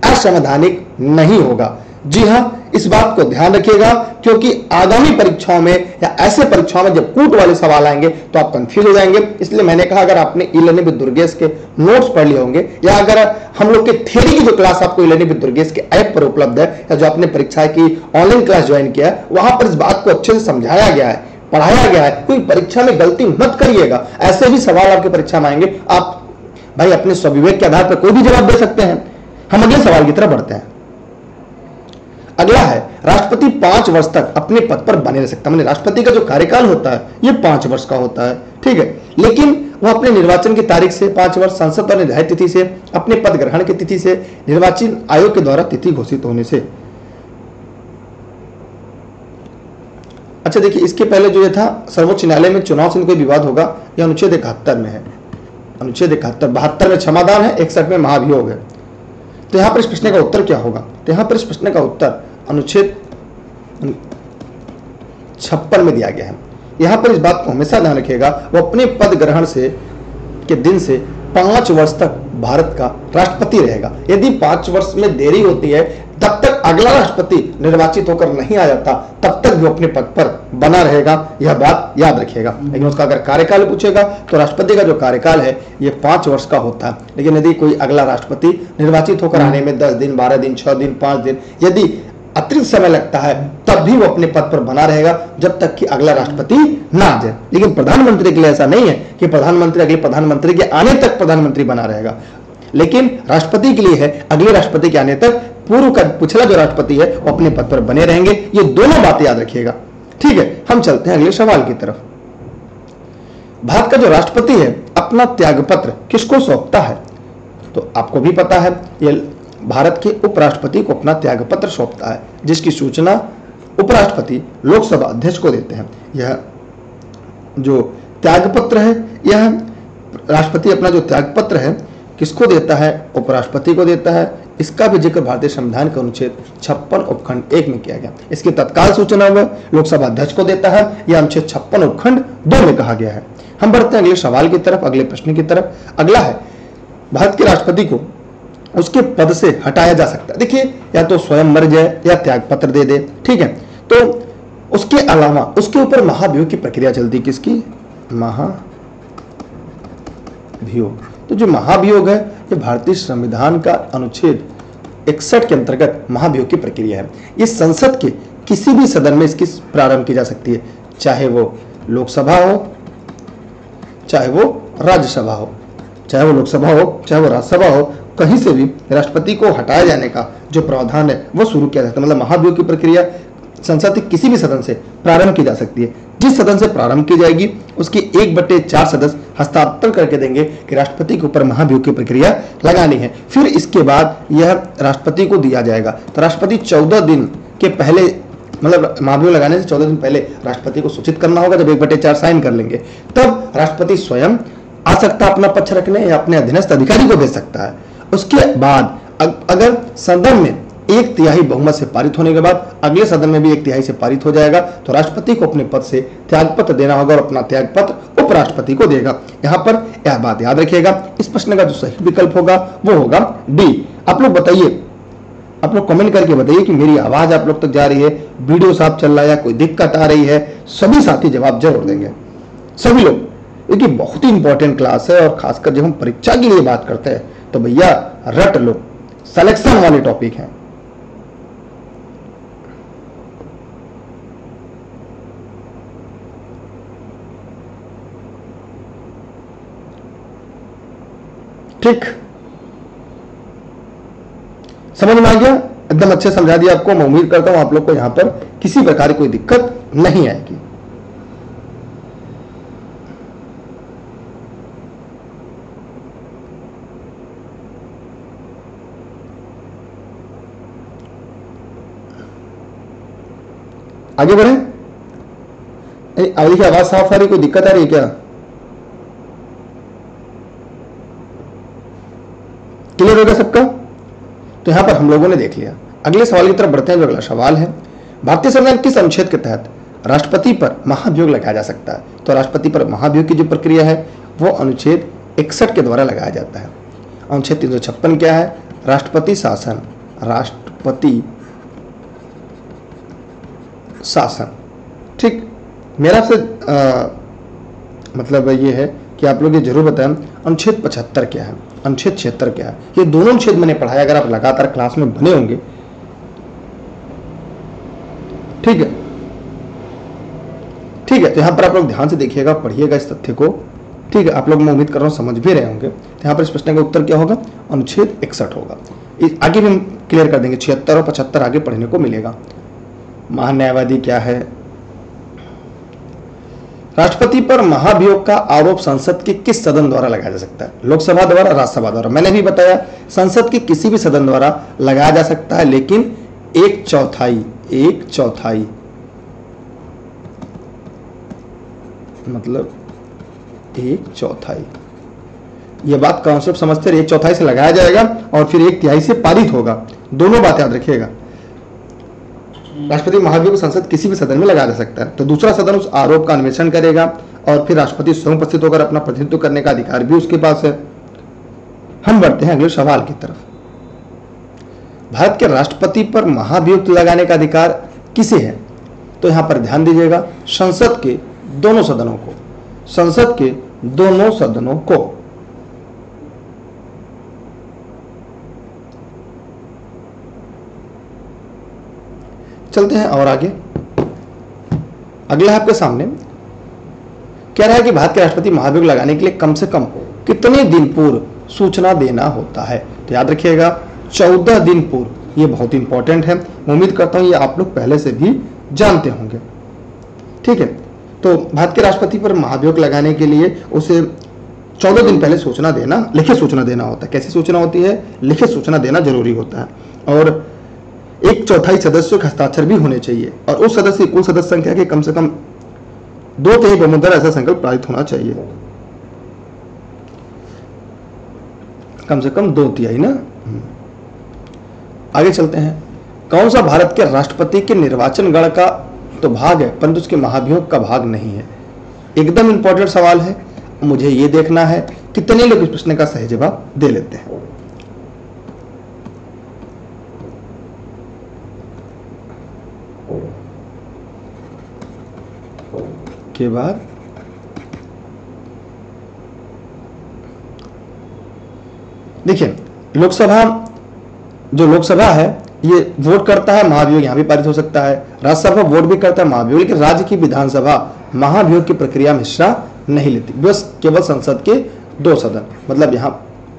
असंवैधानिक नहीं होगा। जी हाँ, इस बात को ध्यान रखिएगा, क्योंकि आगामी परीक्षाओं में या ऐसे परीक्षाओं में जब कूट वाले सवाल आएंगे तो आप कंफ्यूज हो जाएंगे। इसलिए मैंने कहा, अगर आपने ई लर्निंग विद दुर्गेश के नोट्स पढ़ लिए होंगे, या अगर हम लोग के थ्योरी की जो क्लास आपको ई लर्निंग विद दुर्गेश के ऐप पर उपलब्ध है, या जो आपने परीक्षा की ऑनलाइन क्लास ज्वाइन किया है, वहां पर इस बात को अच्छे से समझाया गया है, पढ़ाया गया है। कोई परीक्षा में गलती मत करिएगा, ऐसे भी सवाल आपके परीक्षा में आएंगे। आप भाई अपने स्वविवेक के आधार पर कोई भी जवाब दे सकते हैं। हम अगले सवाल की तरफ बढ़ते हैं। अगला है, राष्ट्रपति पांच वर्ष तक अपने पद पर बने रह सकता है। मतलब राष्ट्रपति का जो कार्यकाल होता है ये पांच वर्ष का होता है, ठीक है, लेकिन वो अपने निर्वाचन की तारीख से पांच वर्ष, संसद द्वारा निर्धारित तिथि से, अपने पद ग्रहण की तिथि से, निर्वाचन आयोग के द्वारा तिथि घोषित होने से। अच्छा देखिए, इसके पहले जो ये था, सर्वोच्च न्यायालय में चुनाव से कोई विवाद होगा, यह अनुच्छेद इकहत्तर में है। अनुच्छेद इकहत्तर, बहत्तर में क्षमादान है, इकसठ में महाभियोग है। तो यहां पर इस प्रश्न का उत्तर क्या होगा? तो यहां पर इस प्रश्न का उत्तर अनुच्छेद छप्पन में दिया गया है। यहां पर इस बात को हमेशा ध्यान रखिएगा, वो अपने पद ग्रहण से के दिन से पांच वर्ष तक भारत का राष्ट्रपति रहेगा। यदि पांच वर्ष में देरी होती है, तब तक अगला राष्ट्रपति निर्वाचित होकर नहीं आ जाता, तब तक वो अपने पद पर बना रहेगा। यह बात याद रखिएगा। लेकिन उसका अगर कार्यकाल पूछेगा तो राष्ट्रपति का जो कार्यकाल है ये पांच वर्ष का होता है। लेकिन यदि कोई अगला राष्ट्रपति निर्वाचित होकर आने में दस दिन, बारह दिन, छह दिन, पांच दिन यदि अतिरिक्त समय लगता है, तब भी वो अपने पद पर बना रहेगा जब तक कि अगला राष्ट्रपति ना आ जाए। लेकिन प्रधानमंत्री के लिए ऐसा नहीं है कि प्रधानमंत्री अगले प्रधानमंत्री के आने तक प्रधानमंत्री बना रहेगा। लेकिन राष्ट्रपति के लिए है, अगले राष्ट्रपति के आने तक पूर्व का पिछला जो राष्ट्रपति है वो अपने पद पर बने रहेंगे। ये दोनों बातें याद रखिएगा, ठीक है। हम चलते हैं अगले सवाल की तरफ। भारत का जो राष्ट्रपति है अपना त्यागपत्र किसको सौंपता है? तो आपको भी पता है, ये भारत के उपराष्ट्रपति को अपना त्यागपत्र सौंपता है, जिसकी सूचना उपराष्ट्रपति लोकसभा अध्यक्ष को देते हैं। यह जो त्यागपत्र है, यह राष्ट्रपति अपना जो त्यागपत्र है किसको देता है? उपराष्ट्रपति को देता है। इसका भी जिक्र भारतीय संविधान के अनुच्छेद छप्पन उपखंड एक में किया गया। इसकी तत्काल सूचना वह लोकसभा अध्यक्ष को देता है। यह अनुच्छेद छप्पन उपखंड दो में कहा गया है। हम बढ़ते हैं अगले सवाल की तरफ, अगले प्रश्न की तरफ। अगला है, भारत के राष्ट्रपति को उसके पद से हटाया जा सकता है। देखिए, या तो स्वयं मर जाए या त्यागपत्र दे दे, ठीक है। तो उसके अलावा उसके ऊपर महाभियोग की प्रक्रिया चलती, किसकी? महाभियोग। तो जो महाभियोग है ये भारतीय संविधान का अनुच्छेद इकसठ के अंतर्गत महाभियोग की प्रक्रिया है। ये संसद के किसी भी सदन में इसकी प्रारंभ की जा सकती है, चाहे वो लोकसभा हो, चाहे वो राज्यसभा हो, चाहे वो लोकसभा हो, चाहे वो राज्यसभा हो, कहीं से भी राष्ट्रपति को हटाए जाने का जो प्रावधान है वो शुरू किया जाता है। मतलब महाभियोग की प्रक्रिया संसद के किसी भी सदन से प्रारंभ की जा सकती है। जिस सदन से प्रारंभ की जाएगी उसकी एक बटे चार सदस्य हस्ताक्षर करके देंगे कि राष्ट्रपति के ऊपर महाभियोग की प्रक्रिया लगानी है। फिर इसके बाद यह राष्ट्रपति को दिया जाएगा। तो राष्ट्रपति चौदह दिन के पहले, मतलब महाभियोग लगाने से चौदह दिन पहले राष्ट्रपति को सूचित करना होगा। जब एक बटे चार साइन कर लेंगे तब राष्ट्रपति स्वयं आ सकता है अपना पक्ष रखने, या अपने अधीनस्थ अधिकारी को भेज सकता है। उसके बाद अगर सदन में एक तिहाई बहुमत से पारित होने के बाद अगले सदन में भी एक तिहाई से पारित हो जाएगा, तो राष्ट्रपति को अपने पद से त्यागपत्र देना होगा और अपना त्यागपत्र उपराष्ट्रपति को देगा। यहां पर यह बात याद रखिएगा। इस प्रश्न का जो सही विकल्प होगा वो होगा डी। आप लोग बताइए, आप लोग कमेंट करके बताइए कि मेरी आवाज आप लोग तक जा रही है, वीडियो साफ चल रहा है या कोई दिक्कत आ रही है। सभी साथी जवाब जरूर देंगे, सभी लोग, क्योंकि बहुत ही इंपॉर्टेंट क्लास है। और खासकर जब हम परीक्षा के लिए बात करते हैं तो भैया रट लो, सिलेक्शन वाले टॉपिक हैं। ठीक, समझ में आ गया? एकदम अच्छे समझा दिया आपको। मैं उम्मीद करता हूं आप लोग को यहां पर किसी प्रकार की कोई दिक्कत नहीं आएगी। आगे बढ़े। आगे की आवाज साफ आ रही, कोई दिक्कत आ रही है क्या? क्लियर हो गया सबका? तो यहां पर हम लोगों ने देख लिया। अगले सवाल की तरफ बढ़ते हैं। जो अगला सवाल है, भारतीय संविधान किस अनुच्छेद के तहत राष्ट्रपति पर महाभियोग लगाया जा सकता है? तो राष्ट्रपति पर महाभियोग की जो प्रक्रिया है वो अनुच्छेद इकसठ के द्वारा लगाया जाता है। अनुच्छेद तीन सौ छप्पन क्या है? राष्ट्रपति शासन, राष्ट्रपति शासन। ठीक, मेरा आपसे मतलब ये है कि आप लोग ये जरूर बताएं अनुच्छेद पचहत्तर क्या है, अनुच्छेद छिहत्तर क्या है। ये दोनों अनुच्छेद मैंने पढ़ाया, अगर आप लगातार क्लास में बने होंगे। ठीक है, ठीक है, तो यहां पर आप लोग ध्यान से देखिएगा, पढ़िएगा इस तथ्य को। ठीक है, आप लोग, मैं उम्मीद कर रहा हूं समझ भी रहे होंगे। तो यहाँ पर इस प्रश्न का उत्तर क्या होगा, अनुच्छेद इकसठ होगा। आगे भी हम क्लियर कर देंगे, छिहत्तर और पचहत्तर आगे पढ़ने को मिलेगा। महान्यायवादी क्या है? राष्ट्रपति पर महाभियोग का आरोप संसद के किस सदन द्वारा लगाया जा सकता है? लोकसभा द्वारा, राज्यसभा द्वारा। मैंने भी बताया संसद के किसी भी सदन द्वारा लगाया जा सकता है, लेकिन एक चौथाई एक चौथाई मतलब एक चौथाई, यह बात काउंसिल समझते हैं। एक चौथाई से लगाया जाएगा और फिर एक तिहाई से पारित होगा। दोनों बात याद रखिएगा। राष्ट्रपति महाभियोग संसद किसी भी सदन में लगाया जा सकता है, तो दूसरा सदन उस आरोप का अन्वेषण करेगा और फिर राष्ट्रपति स्वयं उपस्थित होकर अपना प्रतिनिधित्व करने का अधिकार भी उसके पास है। हम बढ़ते हैं अगले सवाल की तरफ। भारत के राष्ट्रपति पर महाभियोग लगाने का अधिकार किसे है? तो यहां पर ध्यान दीजिएगा, संसद के दोनों सदनों को, संसद के दोनों सदनों को। चलते हैं और आगे। अगला आपके सामने कह रहा है कि भारत के राष्ट्रपति महाभियोग लगाने के लिए कम से कम कितने दिन पूर्व सूचना देना होता है? तो याद रखिएगा चौदह दिन पूर्व। ये बहुत इंपॉर्टेंट है, उम्मीद करता हूं ये आप लोग पहले से भी जानते होंगे। ठीक है, तो भारत के राष्ट्रपति पर महाभियोग लगाने के लिए उसे चौदह दिन पहले सूचना देना, लिखित सूचना देना होता है। कैसी सूचना होती है? लिखित सूचना देना जरूरी होता है। और एक चौथाई सदस्यों के हस्ताक्षर भी होने चाहिए और उस सदस्य की कुल सदस्य संख्या के कम से कम दो तिहाई बहुमत द्वारा ऐसा संकल्प पारित होना चाहिए। कम से कम दो तिहाई ना। आगे चलते हैं। कौन सा भारत के राष्ट्रपति के निर्वाचन गण का तो भाग है परंतु उसके महाभियोग का भाग नहीं है? एकदम इंपॉर्टेंट सवाल है, मुझे यह देखना है कितने लोग इस प्रश्न का सही जवाब दे लेते हैं। के बाद देखिए, लोकसभा, जो लोकसभा है ये वोट करता है, महाभियोग यहां भी पारित हो सकता है। राज्यसभा वोट भी करता है महाभियोग, लेकिन राज्य की विधानसभा महाभियोग की प्रक्रिया में हिस्सा नहीं लेती, बस केवल संसद के दो सदन, मतलब यहां।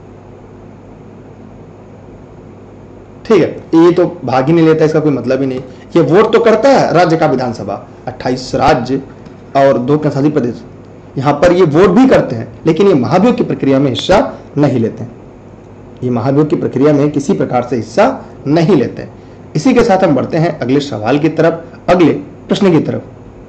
ठीक है, ये तो भाग ही नहीं लेता, इसका कोई मतलब ही नहीं। ये वोट तो करता है राज्य का विधानसभा, अट्ठाईस राज्य और दो केंद्रशासित प्रदेश, यहां पर ये वोट भी करते हैं, लेकिन ये महाभियोग की प्रक्रिया में हिस्सा नहीं लेते हैं। ये महाभियोग की प्रक्रिया में किसी प्रकार से हिस्सा नहीं लेते हैं। इसी के साथ हम बढ़ते हैं अगले सवाल की तरफ, अगले प्रश्न की तरफ।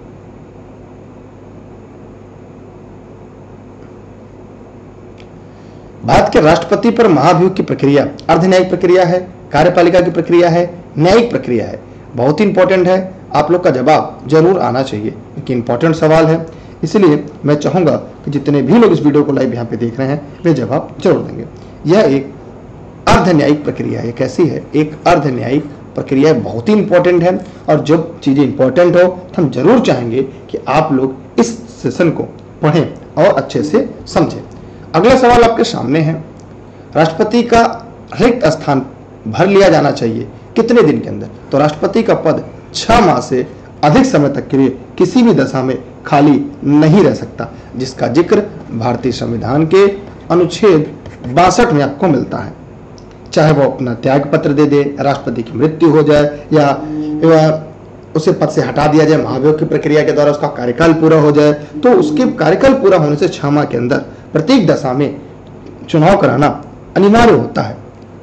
भारत के राष्ट्रपति पर महाभियोग की प्रक्रिया अर्धन्यायिक प्रक्रिया है, कार्यपालिका की प्रक्रिया है, न्यायिक प्रक्रिया है? बहुत ही इंपॉर्टेंट है, आप लोग का जवाब जरूर आना चाहिए, क्योंकि इंपॉर्टेंट सवाल है। इसलिए मैं चाहूंगा कि जितने भी लोग इस वीडियो को लाइव यहाँ पे देख रहे हैं वे जवाब जरूर देंगे। यह एक अर्धन्यायिक प्रक्रिया है। कैसी है? एक अर्धन्यायिक प्रक्रिया बहुत ही इंपॉर्टेंट है, और जब चीजें इंपॉर्टेंट हो तो हम जरूर चाहेंगे कि आप लोग इस सेशन को पढ़ें और अच्छे से समझें। अगला सवाल आपके सामने है, राष्ट्रपति का रिक्त स्थान भर लिया जाना चाहिए कितने दिन के अंदर? तो राष्ट्रपति का पद छह माह से अधिक समय तक के लिए किसी भी दशा में खाली नहीं रह सकता, जिसका जिक्र भारतीय संविधान के अनुच्छेद बासठ में आपको मिलता है। चाहे वो अपना त्याग पत्र दे दे, राष्ट्रपति की मृत्यु हो जाए, या, या उसे पद से हटा दिया जाए महाभियोग की प्रक्रिया के द्वारा, उसका कार्यकाल पूरा हो जाए, तो उसके कार्यकाल पूरा होने से छह माह के अंदर प्रत्येक दशा में चुनाव कराना अनिवार्य होता है।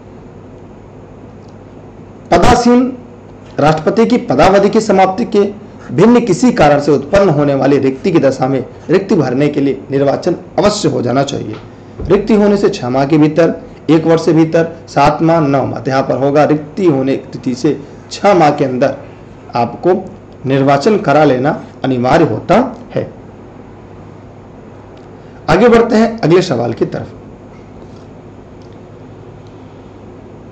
पदासीन राष्ट्रपति की पदावधि की समाप्ति के भिन्न किसी कारण से उत्पन्न होने वाली रिक्ति की दशा में रिक्ति भरने के लिए निर्वाचन अवश्य हो जाना चाहिए। रिक्ति होने से छह माह के भीतर, एक वर्ष से भीतर, सात माह, नौ माह, यहाँ पर होगा रिक्ति होने तिथि से छह माह के अंदर आपको निर्वाचन करा लेना अनिवार्य होता है। आगे बढ़ते हैं अगले सवाल की तरफ।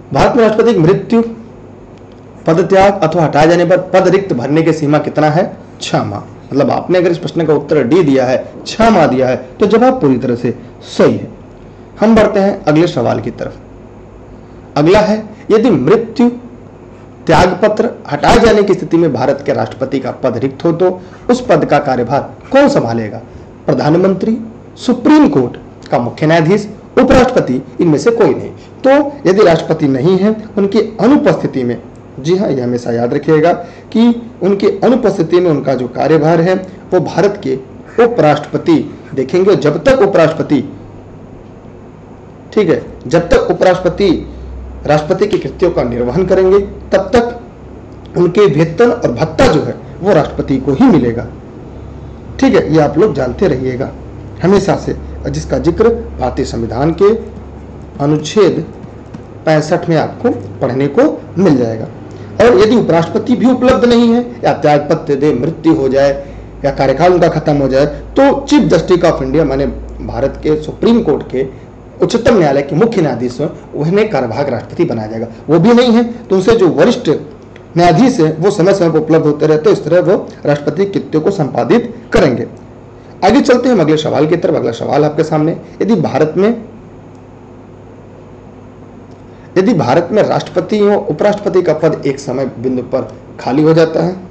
भारत में राष्ट्रपति की मृत्यु, पदत्याग अथवा हटाए जाने पर पद रिक्त भरने की सीमा कितना है? छह माह। मतलब आपने अगर इस प्रश्न का उत्तर डी दिया है, छह माह दिया है, तो जवाब पूरी तरह से सही है। हम बढ़ते हैं अगले सवाल की तरफ। अगला है, यदि मृत्यु, त्यागपत्र, हटाए जाने की स्थिति में भारत के राष्ट्रपति का पद रिक्त हो तो उस पद का कार्यभार कौन संभालेगा? प्रधानमंत्री, सुप्रीम कोर्ट का मुख्य न्यायाधीश, उपराष्ट्रपति, इनमें से कोई नहीं। तो यदि राष्ट्रपति नहीं है, उनकी अनुपस्थिति में, जी हाँ, यह हमेशा याद रखिएगा कि उनकी अनुपस्थिति में उनका जो कार्यभार है वो भारत के उपराष्ट्रपति देखेंगे। जब तक उपराष्ट्रपति, ठीक है, जब तक उपराष्ट्रपति राष्ट्रपति के कृत्यों का निर्वहन करेंगे तब तक उनके वेतन और भत्ता जो है वो राष्ट्रपति को ही मिलेगा। ठीक है, ये आप लोग जानते रहिएगा हमेशा से, जिसका जिक्र भारतीय संविधान के अनुच्छेद पैंसठ में आपको पढ़ने को मिल जाएगा। और यदि उपराष्ट्रपति भी उपलब्ध नहीं है या त्यागपत्र दे, मृत्यु हो जाए या कार्यकाल उनका खत्म हो जाए, तो चीफ जस्टिस ऑफ इंडिया माने भारत के सुप्रीम कोर्ट के उच्चतम न्यायालय के मुख्य न्यायाधीश उन्हें कार्यवाहक राष्ट्रपति बनाया जाएगा। वो भी नहीं है तो उनसे जो वरिष्ठ न्यायाधीश है वो समय समय पर उपलब्ध होते रहते, इस तरह वो राष्ट्रपति कृत्यों को संपादित करेंगे। आगे चलते हैं अगले सवाल की तरफ। अगला सवाल आपके सामने, यदि भारत में यदि भारत में राष्ट्रपति और उपराष्ट्रपति का पद एक समय बिंदु पर खाली हो जाता है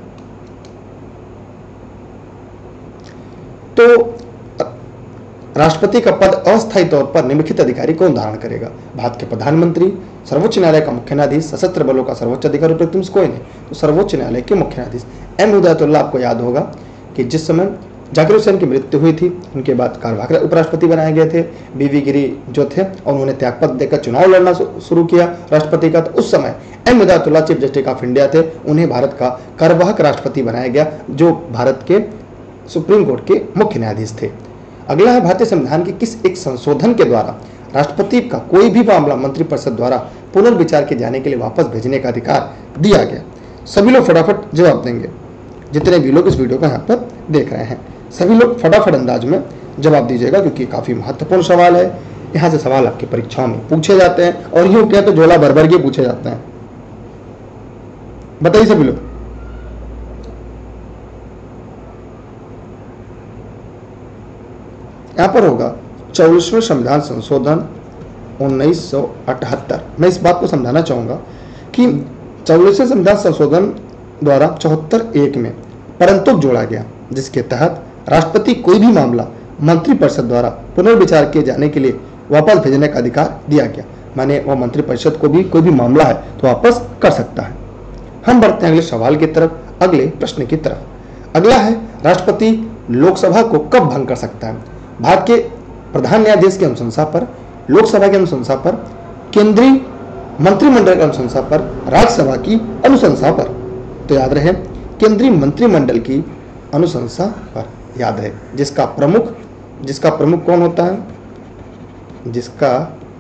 तो राष्ट्रपति का पद अस्थायी तौर पर निम्नलिखित अधिकारी कौन धारण करेगा? भारत के प्रधानमंत्री, सर्वोच्च न्यायालय का मुख्य न्यायाधीश, सशस्त्र बलों का सर्वोच्च अधिकारी, प्रत्यक्ष कोई नहीं तो सर्वोच्च न्यायालय के मुख्य न्यायाधीश। एम हिदायतुल्लाह, आपको याद होगा कि जिस समय जाकिर हुसैन की मृत्यु हुई थी उनके बाद कार्यवाहक उपराष्ट्रपति बनाए गए थे बीवी गिरी जो थे, और उन्होंने त्यागपत्र देकर चुनाव लड़ना शुरू किया राष्ट्रपति का। तो उस समय M Hidayatullah chief justice of India थे, उन्हें भारत का कार्यवाहक राष्ट्रपति बनाया गया जो भारत के सुप्रीम कोर्ट के मुख्य न्यायाधीश थे। अगला है, भारतीय संविधान के किस एक संशोधन के द्वारा राष्ट्रपति का कोई भी मामला मंत्रिपरिषद द्वारा पुनर्विचार के जाने के लिए वापस भेजने का अधिकार दिया गया? सभी लोग फटाफट जवाब देंगे, जितने भी लोग इस वीडियो को यहाँ पर देख रहे हैं सभी लोग फटाफट अंदाज में जवाब दीजिएगा, क्योंकि काफी महत्वपूर्ण सवाल है। यहाँ से सवाल आपकी परीक्षाओं में पूछे जाते हैं और यूं क्या तो झोला भर भर के पूछे जाते हैं। बताइए सभी लोग। यहाँ पर होगा चौलीसवें संविधान संशोधन उन्नीस सौ अठहत्तर। मैं इस बात को समझाना चाहूंगा कि चौलीसवें संविधान संशोधन द्वारा चौहत्तर एक में परंतु जोड़ा गया, जिसके तहत राष्ट्रपति कोई भी मामला मंत्रिपरिषद द्वारा पुनर्विचार किए जाने के लिए वापस भेजने का अधिकार दिया गया। माने वो मंत्रिपरिषद को भी कोई भी मामला है तो वापस कर सकता है। हम बढ़ते हैं अगले सवाल की तरफ, अगले प्रश्न की तरफ। अगला है, राष्ट्रपति लोकसभा को कब भंग कर सकता है? भारत के प्रधान न्यायाधीश की अनुशंसा पर, लोकसभा की अनुशंसा पर, केंद्रीय मंत्रिमंडल की अनुशंसा पर, राज्यसभा की अनुशंसा पर। तो याद रहे केंद्रीय मंत्रिमंडल की अनुशंसा पर, याद है, जिसका प्रमुख जिसका प्रमुख कौन होता है? जिसका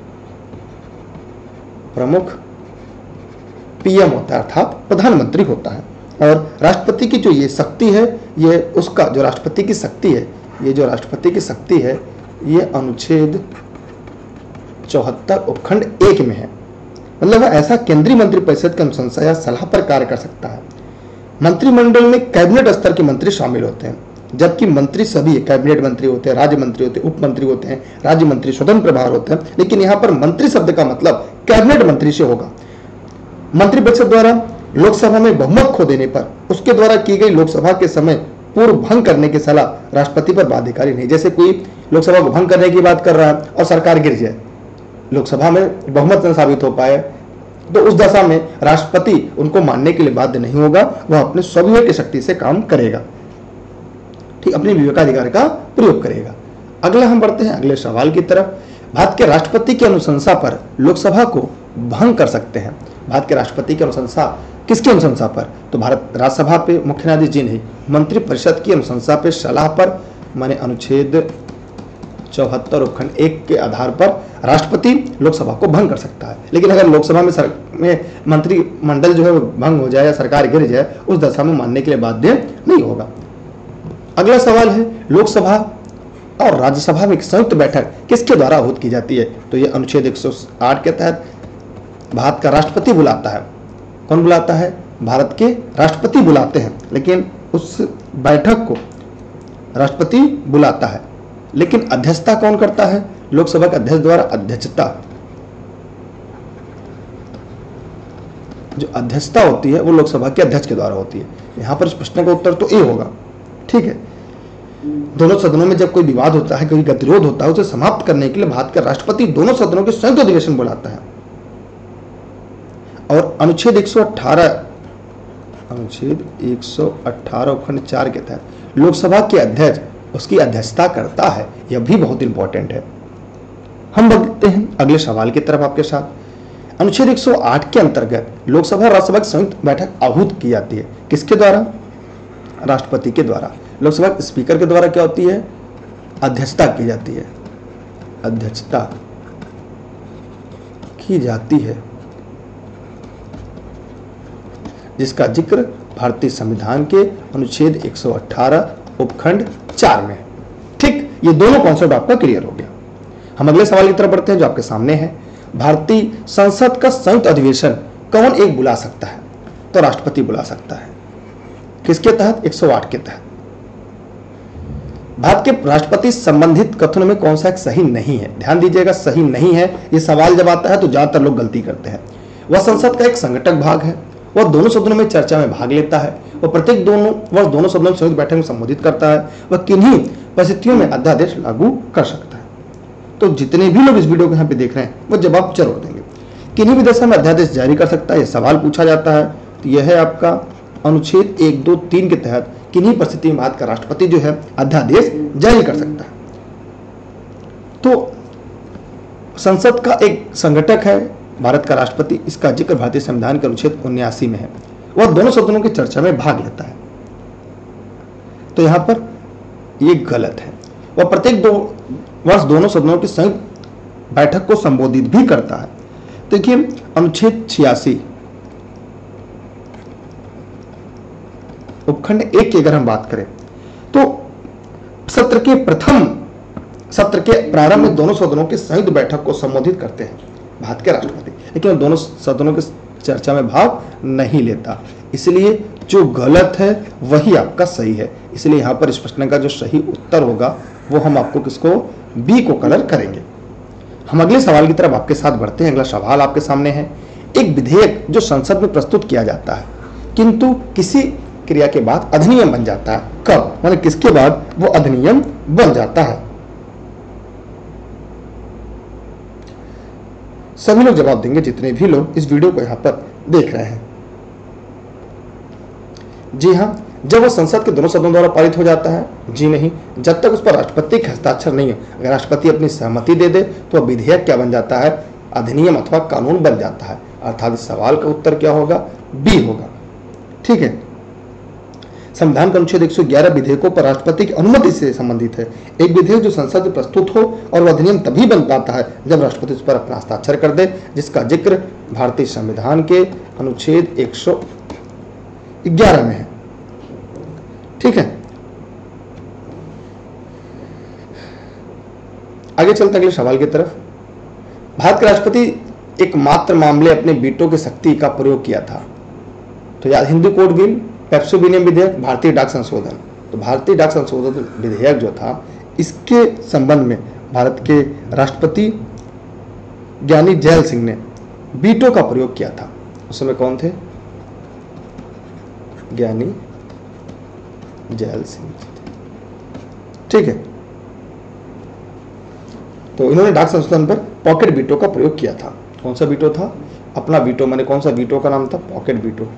प्रमुख पीएम होता है, अर्थात प्रधानमंत्री होता है। और राष्ट्रपति की जो ये शक्ति है, ये उसका जो राष्ट्रपति की शक्ति है ये जो राष्ट्रपति की शक्ति है ये अनुच्छेद चौहत्तर उपखंड एक में है। मतलब ऐसा केंद्रीय मंत्रिपरिषद की अनुशंसा या सलाह पर कार्य कर सकता है। मंत्रिमंडल में कैबिनेट स्तर के मंत्री शामिल होते हैं, जबकि मंत्री सभी कैबिनेट मंत्री होते हैं, राज्य मंत्री होते हैं, उप मंत्री होते हैं, राज्य मंत्री स्वतंत्र प्रभार होते हैं। लेकिन यहाँ पर मंत्री शब्द का मतलब कैबिनेट मंत्री से होगा। मंत्रिपरिषद द्वारा लोकसभा में बहुमत खो देने पर उसके द्वारा की गई लोकसभा के समय पूर्व भंग करने की सलाह राष्ट्रपति पर बाध्यकारी नहीं। जैसे कोई लोकसभा को भंग करने की बात कर रहा है और सरकार गिर जाए, लोकसभा में बहुमत न साबित हो पाए, तो उस दशा में राष्ट्रपति उनको मानने के लिए बाध्य नहीं होगा, वह अपने स्वविवेक शक्ति से काम करेगा, ठीक, अपने विवेकाधिकार का प्रयोग करेगा। अगला हम बढ़ते हैं अगले सवाल की तरफ। भारत के राष्ट्रपति की अनुशंसा पर लोकसभा को भंग कर सकते हैं। भारत के राष्ट्रपति की अनुशंसा किसकी अनुशंसा पर? तो भारत राज्यसभा पे मुख्य न्यायाधीश जी नहीं, मंत्रिपरिषद की अनुशंसा पे सलाह पर, माने अनुच्छेद चौहत्तर उपखंड एक के आधार पर राष्ट्रपति लोकसभा को भंग कर सकता है। लेकिन अगर लोकसभा में सर में मंत्रिमंडल जो है वो भंग हो जाए या सरकार गिर जाए, उस दशा में मानने के लिए बाध्य नहीं होगा। अगला सवाल है, लोकसभा और राज्यसभा में एक संयुक्त बैठक किसके द्वारा आहूत की जाती है? तो ये अनुच्छेद एक सौ आठ के तहत भारत का राष्ट्रपति बुलाता है। कौन बुलाता है? भारत के राष्ट्रपति बुलाते हैं, लेकिन उस बैठक को राष्ट्रपति बुलाता है। लेकिन अध्यक्षता कौन करता है? लोकसभा के अध्यक्ष द्वारा अध्यक्षता, जो अध्यक्षता होती है वो लोकसभा के अध्यक्ष के द्वारा होती है। यहां पर इस प्रश्न का उत्तर तो ए होगा। ठीक है, दोनों सदनों में जब कोई विवाद होता है, कोई गतिरोध होता है, उसे समाप्त करने के लिए भारत का राष्ट्रपति दोनों सदनों के संयुक्त अधिवेशन बुलाता है। और अनुच्छेद एक सौ अठारह अनुच्छेद एक सौ अठारह खंड चार के तहत लोकसभा के अध्यक्ष उसकी अध्यक्षता करता है। यह भी बहुत इंपॉर्टेंट है। हम बढ़ते हैं अगले सवाल की तरफ आपके साथ। अनुच्छेद एक सौ आठ के अंतर्गत लोकसभा और राज्यसभा की संयुक्त बैठक आहूत की जाती है। किसके द्वारा? राष्ट्रपति के द्वारा। लोकसभा स्पीकर के द्वारा क्या होती है? अध्यक्षता की जाती है, अध्यक्षता की जाती है, जिसका जिक्र भारतीय संविधान के अनुच्छेद एक सौ अठारह उपखंड चार में। ठीक, ये दोनों कॉन्सेप्ट आपका क्लियर हो गया। हम अगले सवाल की तरफ बढ़ते हैं जो आपके सामने है। भारतीय संसद का संयुक्त अधिवेशन कौन एक बुला सकता है? तो राष्ट्रपति बुला सकता है। किसके तहत? एक सौ आठ के तहत। भारत के राष्ट्रपति संबंधित कथनों में कौन सा एक सही नहीं है? ध्यान दीजिएगा, सही नहीं है। ये सवाल जब आता है तो ज्यादातर लोग गलती करते हैं। वह संसद का एक संगठक भाग है, वह दोनों सदनों में चर्चा में भाग लेता है, वह प्रत्येक दोनों वर्ष दोनों सदनों में संयुक्त बैठक में संबोधित करता है, वह किन्हीं परिस्थितियों में अध्यादेश लागू कर सकता है। तो जितने भी लोग इस वीडियो को यहाँ पे देख रहे हैं वो जवाब जरूर देंगे। किन्हीं भी दशा में अध्यादेश जारी कर सकता है, यह सवाल पूछा जाता है। तो यह है आपका अनुच्छेद एक दो तीन के तहत किन्हीं परिस्थिति में भारत का राष्ट्रपति जो है अध्यादेश जारी कर सकता है। तो संसद का एक संगठक है भारत का राष्ट्रपति, इसका जिक्र भारतीय संविधान के अनुच्छेद उन्यासी में है। वह दोनों सदनों की चर्चा में भाग लेता है। तो यहां पर यह गलत है। वह प्रत्येक दो वर्ष दोनों सदनों की संयुक्त बैठक को संबोधित भी करता है। देखिए अनुच्छेद छियासी उपखंड एक की अगर हम बात करें तो सत्र के प्रथम सत्र के प्रारंभ में दोनों सदनों की संयुक्त बैठक को संबोधित करते हैं भारत के राष्ट्रपति, लेकिन दोनों सदनों की चर्चा में भाग नहीं लेता। इसलिए जो गलत है वही आपका सही है। इसलिए यहां पर इस प्रश्न का जो सही उत्तर होगा वो हम आपको किसको? बी को कलर करेंगे। हम अगले सवाल की तरफ आपके साथ बढ़ते हैं। अगला सवाल आपके सामने है। एक विधेयक जो संसद में प्रस्तुत किया जाता है किंतु किसी क्रिया के बाद अधिनियम बन जाता है, कब? माने किसके बाद वो अधिनियम बन जाता है? सभी लोग जवाब देंगे जितने भी लोग इस वीडियो को यहां पर देख रहे हैं। जी हां, जब वो संसद के दोनों सदनों द्वारा पारित हो जाता है। जी नहीं, जब तक उस पर राष्ट्रपति के हस्ताक्षर नहीं है। अगर राष्ट्रपति अपनी सहमति दे दे तो विधेयक क्या बन जाता है? अधिनियम अथवा कानून बन जाता है। अर्थात इस सवाल का उत्तर क्या होगा? बी होगा। ठीक है, संविधान का अनुच्छेद एक सौ ग्यारह विधेयकों पर राष्ट्रपति की अनुमति से संबंधित है। एक विधेयक जो संसद में प्रस्तुत हो और वह अधिनियम तभी बन पाता है जब राष्ट्रपति उस पर अपना हस्ताक्षर कर दे, जिसका जिक्र भारतीय संविधान के अनुच्छेद एक सौ ग्यारह में है। ठीक है, आगे चलते अगले सवाल की तरफ। भारत के राष्ट्रपति एकमात्र मामले अपने वीटो की शक्ति का प्रयोग किया था। तो याद, हिंदू कोड बिल, पेप्सो विनियम विधेयक, भारतीय डाक संशोधन। तो भारतीय डाक संशोधन विधेयक जो था इसके संबंध में भारत के राष्ट्रपति ज्ञानी जैल सिंह ने वीटो का प्रयोग किया था। उस समय कौन थे? ज्ञानी जैल सिंह। ठीक है, तो इन्होंने डाक संशोधन पर पॉकेट वीटो का प्रयोग किया था। कौन सा वीटो था? अपना वीटो। मैंने कौन सा वीटो का नाम था? Pocket veto.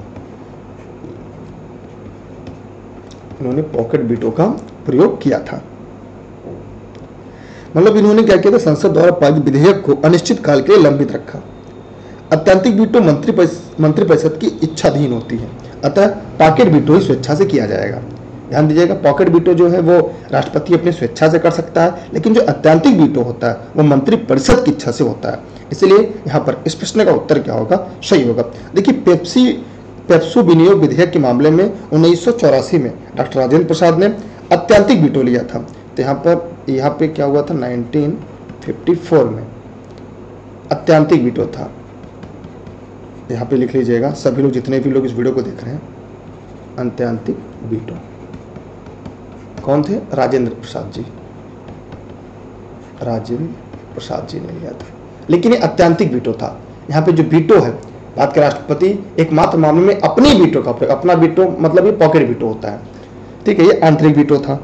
इन्होंने पॉकेट वीटो का प्रयोग किया था। मतलब इन्होंने क्या किया था? संसद द्वारा पारित विधेयक को अनिश्चित काल के लिए लंबित रखा। अत्यंतिक वीटो मंत्री मंत्रिपरिषद की इच्छाधीन होती है, अतः पॉकेट वीटो ही स्वेच्छा से किया जाएगा। ध्यान दीजिएगा, पॉकेट वीटो जो है वो राष्ट्रपति अपनी स्वेच्छा से कर सकता है, लेकिन जो अत्यंतिक वीटो होता है वो मंत्रिपरिषद की इच्छा से होता है। इसलिए यहाँ पर इस प्रश्न का उत्तर क्या होगा? सही होगा। देखिए, पेप्सी पेप्सो विनियोग विधेयक के मामले में उन्नीस सौ चौरासी में डॉक्टर राजेंद्र प्रसाद ने अत्यंतिक वीटो लिया था। तो यहाँ पर यहाँ पे क्या हुआ था? उन्नीस सौ चौवन में अत्यंतिक वीटो था। यहाँ पे लिख लीजिएगा सभी लोग, जितने भी लोग इस वीडियो को देख रहे हैं, अत्यंतिक वीटो। कौन थे? राजेंद्र प्रसाद जी, राजेंद्र प्रसाद जी ने लिया था। लेकिन ये अत्यंतिक वीटो था। यहाँ पे जो वीटो है, भारत के राष्ट्रपति एकमात्र मामले में अपनी वीटो का प्रयोग, अपना वीटो मतलब ये पॉकेट वीटो होता है, ठीक है, ये आंतरिक वीटो था।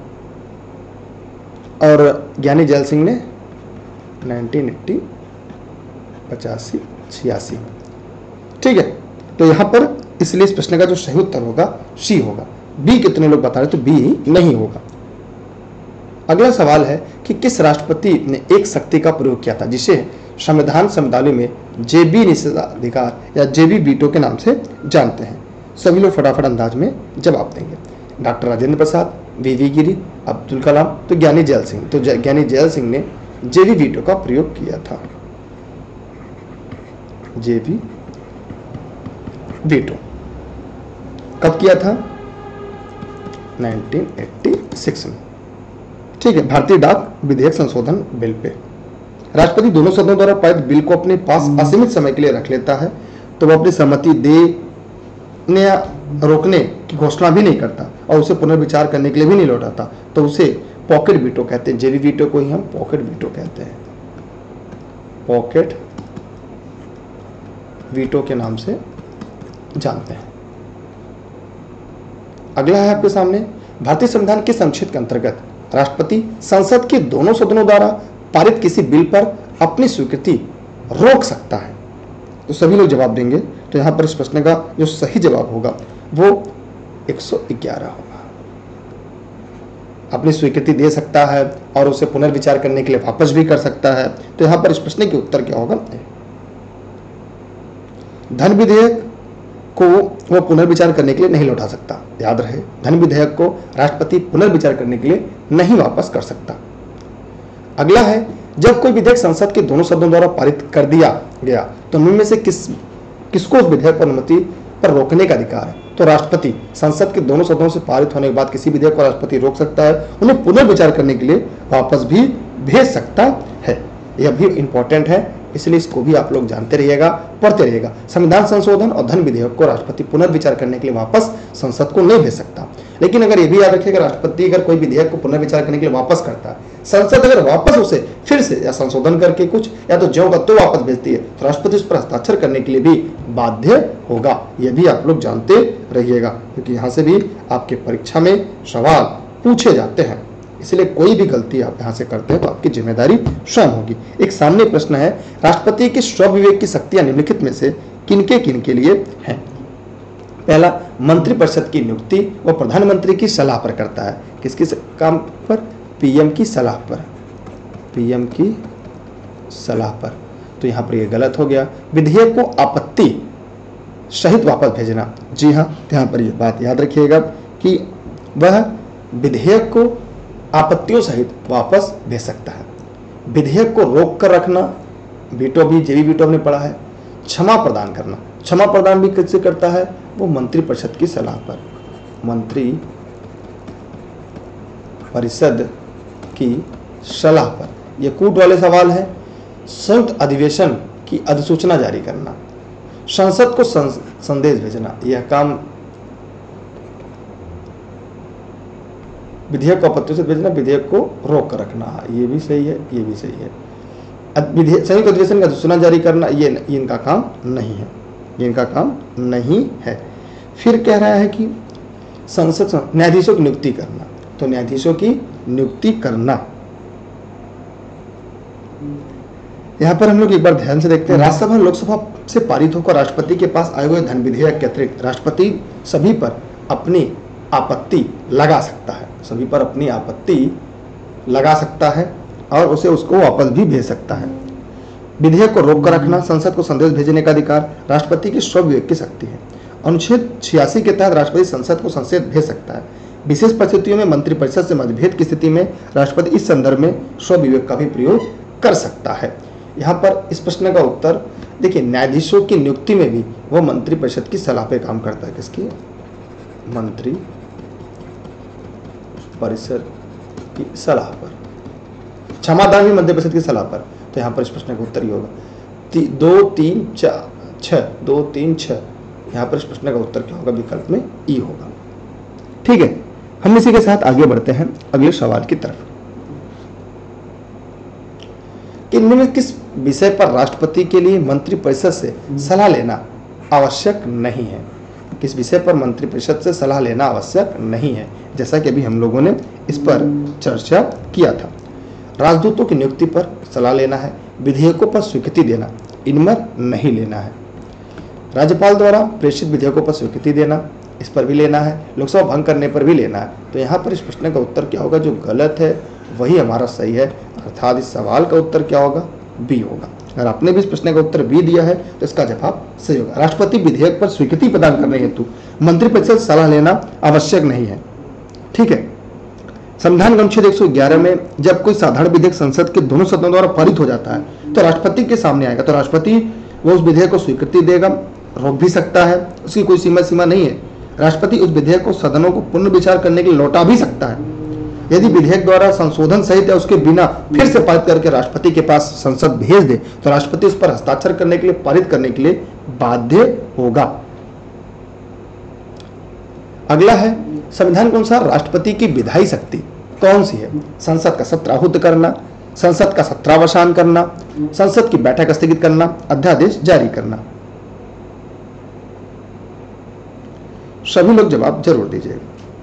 और ज्ञानी जैल सिंह ने नाइनटीन एट्टी पचासी छियासी, ठीक है। तो यहाँ पर इसलिए इस प्रश्न का जो सही उत्तर होगा सी होगा। बी कितने लोग बता रहे, तो बी नहीं होगा। अगला सवाल है कि किस राष्ट्रपति ने एक शक्ति का प्रयोग किया था जिसे संविधान शब्दावली में जेबी निषेधाधिकार या जेबी वीटो के नाम से जानते हैं? सभी लोग फटाफट अंदाज में जवाब देंगे। डॉक्टर राजेंद्र प्रसाद, वीवी गिरी, अब्दुल कलाम, तो ज्ञानी जैल सिंह। तो ज्ञानी जैल सिंह ने जेबी वीटो का प्रयोग किया था। जेबी वीटो कब किया था? नाइनटीन एट्टी सिक्स में, ठीक है, भारतीय डाक विधेयक संशोधन बिल पे। राष्ट्रपति दोनों सदनों द्वारा पारित बिल को अपने पास असीमित समय के लिए रख लेता है, तो वह अपनी सहमति देने या रोकने की घोषणा भी नहीं करता और उसे पुनर्विचार करने के लिए भी नहीं लौटाता, तो उसे पॉकेट वीटो कहते हैं। जेबी वीटो को ही हम पॉकेट वीटो कहते हैं, पॉकेट वीटो के नाम से जानते हैं। अगला है आपके सामने, भारतीय संविधान के अनुच्छेद के अंतर्गत राष्ट्रपति संसद के दोनों सदनों द्वारा पारित किसी बिल पर अपनी स्वीकृति रोक सकता है? तो सभी लोग जवाब देंगे। तो यहां पर इस प्रश्न का जो सही जवाब होगा वो एक सौ ग्यारह होगा। अपनी स्वीकृति दे सकता है और उसे पुनर्विचार करने के लिए वापस भी कर सकता है। तो यहां पर इस प्रश्न के उत्तर क्या होगा? धन विधेयक को वो पुनर्विचार करने के लिए नहीं लौटा सकता। याद रहे, धन विधेयक को राष्ट्रपति पुनर्विचार करने के लिए नहीं वापस कर सकता। अगला है, जब कोई विधेयक संसद के दोनों सदनों द्वारा पारित कर दिया गया तो उनमें से किस किसको उस विधेयक पर अनुमति पर रोकने का अधिकार है? तो राष्ट्रपति संसद के दोनों सदनों से पारित होने के बाद किसी विधेयक को राष्ट्रपति रोक सकता है, उन्हें पुनर्विचार करने के लिए वापस भी भेज सकता है। यह भी इंपॉर्टेंट है, इसलिए इसको भी आप लोग जानते रहिएगा, पढ़ते रहिएगा। संविधान संशोधन और धन विधेयक को राष्ट्रपति पुनर्विचार करने के लिए वापस संसद को नहीं भेज सकता। लेकिन अगर ये भी याद रखिएगा, राष्ट्रपति अगर कोई विधेयक को पुनर्विचार करने के लिए वापस करता है, संसद अगर वापस उसे फिर से या संशोधन करके कुछ या तो ज्यों का तो वापस भेजती है, तो राष्ट्रपति उस पर हस्ताक्षर करने के लिए भी बाध्य होगा। यह भी आप लोग जानते रहिएगा, क्योंकि यहाँ से भी आपके परीक्षा में सवाल पूछे जाते हैं। इसलिए कोई भी गलती आप यहां से करते हैं तो आपकी जिम्मेदारी स्वयं होगी। एक सामने प्रश्न है, राष्ट्रपति के स्वविवेक की शक्तियां निम्नलिखित में से किनके किनके लिए हैं? पहला, मंत्रिपरिषद की नियुक्ति वो प्रधानमंत्री की सलाह पर करता है। किसकी काम पर? पीएम की सलाह पर, पीएम की सलाह पर। तो यहां पर ये गलत हो गया। विधेयक को आपत्ति सहित वापस भेजना, जी हाँ, यहां पर यह बात याद रखिएगा कि वह विधेयक को आपत्तियों सहित वापस भेज सकता है। विधेयक को रोक कर रखना, वीटो भी जेबी वीटो ने पढ़ा है। क्षमा प्रदान करना, क्षमा प्रदान भी किससे करता है? वो मंत्रिपरिषद की सलाह पर, मंत्री परिषद की सलाह पर। ये कूट वाले सवाल है। संयुक्त अधिवेशन की अधिसूचना जारी करना, संसद को संदेश भेजना, यह काम विधेयक को आपत्तियों से भेजना, विधेयक को रोक कर रखना, ये भी सही है, ये भी सही है। संयुक्त अधिवेशन का अधिसूचना जारी करना, ये, ये इनका काम नहीं है, ये इनका काम नहीं है। फिर कह रहा है कि संसद न्यायाधीशों की नियुक्ति करना, तो न्यायाधीशों की नियुक्ति करना। यहां पर हम लोग एक बार ध्यान से देखते हैं, राज्यसभा लोकसभा से पारित होकर राष्ट्रपति के पास आए हुए धन विधेयक के अतिरिक्त राष्ट्रपति सभी पर अपनी आपत्ति लगा सकता है, सभी पर अपनी आपत्ति लगा सकता है और उसे उसको वापस भी भेज सकता है। विधेयक को रोक कर रखना, संसद को संदेश भेजने का अधिकार राष्ट्रपति की स्वविवेक की शक्ति है। अनुच्छेद छियासी के तहत राष्ट्रपति संसद को संदेश भेज सकता है। विशेष परिस्थितियों में मंत्रिपरिषद से मतभेद की स्थिति में राष्ट्रपति इस संदर्भ में स्वविवेक का भी प्रयोग कर सकता है। यहाँ पर इस प्रश्न का उत्तर देखिए, न्यायाधीशों की नियुक्ति में भी वह मंत्रिपरिषद की सलाह पे काम करता है। किसकी? मंत्री परिषद की सलाह पर। क्षमादान भी मंत्रिपरिषद की सलाह पर। तो यहाँ पर इस प्रश्न का उत्तर ही होगा ती, दो तीन चार छः, दो तीन छः, यहाँ पर इस प्रश्न का उत्तर क्या होगा? विकल्प में ई होगा। ठीक है, हम इसी के साथ आगे बढ़ते हैं अगले सवाल की तरफ। इनमें में किस विषय पर राष्ट्रपति के लिए मंत्रिपरिषद से सलाह लेना आवश्यक नहीं है? किस विषय पर मंत्रिपरिषद से सलाह लेना आवश्यक नहीं है? जैसा कि अभी हम लोगों ने इस पर चर्चा किया था। राजदूतों की नियुक्ति पर सलाह लेना है, विधेयकों पर स्वीकृति देना, इनमें नहीं लेना है। राज्यपाल द्वारा प्रेषित विधेयकों पर स्वीकृति देना, इस पर भी लेना है। लोकसभा भंग करने पर भी लेना है। तो यहाँ पर इस प्रश्न का उत्तर क्या होगा? जो गलत है वही हमारा सही है, अर्थात इस सवाल का उत्तर क्या होगा? बी होगा। अगर आपने भी इस प्रश्न का उत्तर बी दिया है तो इसका जवाब सही होगा। राष्ट्रपति विधेयक पर स्वीकृति प्रदान करने हेतु मंत्रिपरिषद से सलाह लेना आवश्यक नहीं है। ठीक है, संविधान के अनुच्छेद एक सौ ग्यारह में जब कोई साधारण विधेयक संसद के दोनों सदनों द्वारा पारित हो जाता है तो राष्ट्रपति के सामने आएगा, तो राष्ट्रपति वो उस विधेयक को स्वीकृति देगा, रोक भी सकता है, उसकी कोई सीमा सीमा नहीं है। राष्ट्रपति उस विधेयक को सदनों को पुनर्विचार करने के लिए लौटा भी सकता है। यदि विधेयक द्वारा संशोधन सहित या उसके बिना फिर से पारित करके राष्ट्रपति के पास संसद भेज दे तो राष्ट्रपति उस पर हस्ताक्षर करने के लिए, पारित करने के लिए बाध्य होगा। अगला है, संविधान के अनुसार राष्ट्रपति की विधायी शक्ति कौन सी है? संसद का सत्र आहूत करना, संसद का सत्रावसान करना, संसद की बैठक स्थगित करना, अध्यादेश जारी करना। सभी लोग जवाब जरूर दीजिएगा।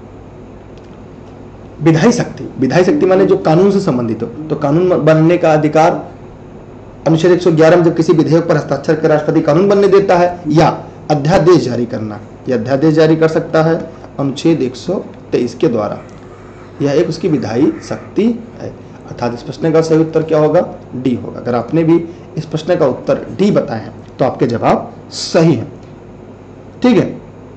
विधायी शक्ति, विधायी शक्ति माने जो कानून से संबंधित हो, तो कानून बनने का अधिकार अनुच्छेद एक सौ ग्यारह में जब किसी विधेयक पर हस्ताक्षर कर राष्ट्रपति कानून बनने देता है, या अध्यादेश जारी करना, यह अध्यादेश जारी कर सकता है अनुच्छेद एक सौ तेईस के द्वारा। यह एक उसकी विधायी शक्ति है, अर्थात इस प्रश्न का सही उत्तर क्या होगा? डी होगा। अगर आपने भी इस प्रश्न का उत्तर डी बताए हैं तो आपके जवाब सही है। ठीक है,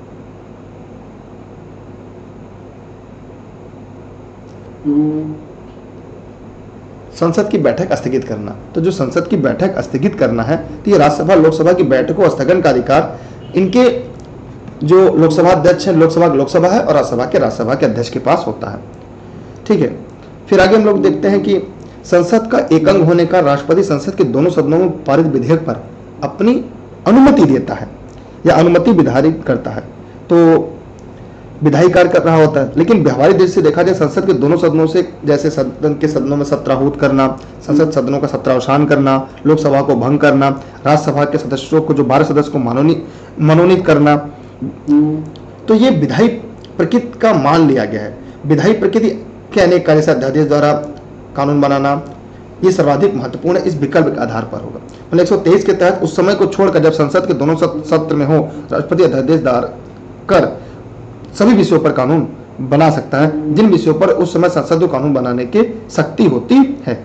संसद की बैठक स्थगित करना, तो जो संसद की बैठक स्थगित करना है तो ये राज्यसभा लोकसभा की बैठकों स्थगन का अधिकार इनके जो लोकसभा अध्यक्ष है, लोकसभा लोकसभा है और राज्यसभा के राज्यसभा के अध्यक्ष के पास होता है। ठीक है, फिर आगे हम लोग देखते हैं कि संसद का एक अंग होने का राष्ट्रपति संसद के दोनों सदनों में पारित विधेयक पर अपनी अनुमति देता है या अनुमति विधारित करता है, तो विधायी कार्य कर रहा होता है। लेकिन व्यवहारिक दृष्टि से देखा जाए संसद के दोनों सदनों से, जैसे सदन के सदनों में सत्राहूत करना, संसद सदनों का सत्रावसान करना, लोकसभा को भंग करना, राज्यसभा के सदस्यों को जो बारह सदस्य को मनोनीत मनोनीत करना, तो ये विधायी प्रकृति का मान लिया गया है। विधायी प्रकृति के अनेक कार्य, अध्यादेश द्वारा कानून बनाना, ये सर्वाधिक महत्वपूर्ण है, इस विकल्प के आधार पर होगा। मतलब एक सौ तेईस के तहत उस समय को छोड़कर जब संसद के दोनों सत्र में हो, राष्ट्रपति अध्यादेश कर सभी विषयों पर कानून बना सकता है, जिन विषयों पर उस समय संसद को कानून बनाने की शक्ति होती है।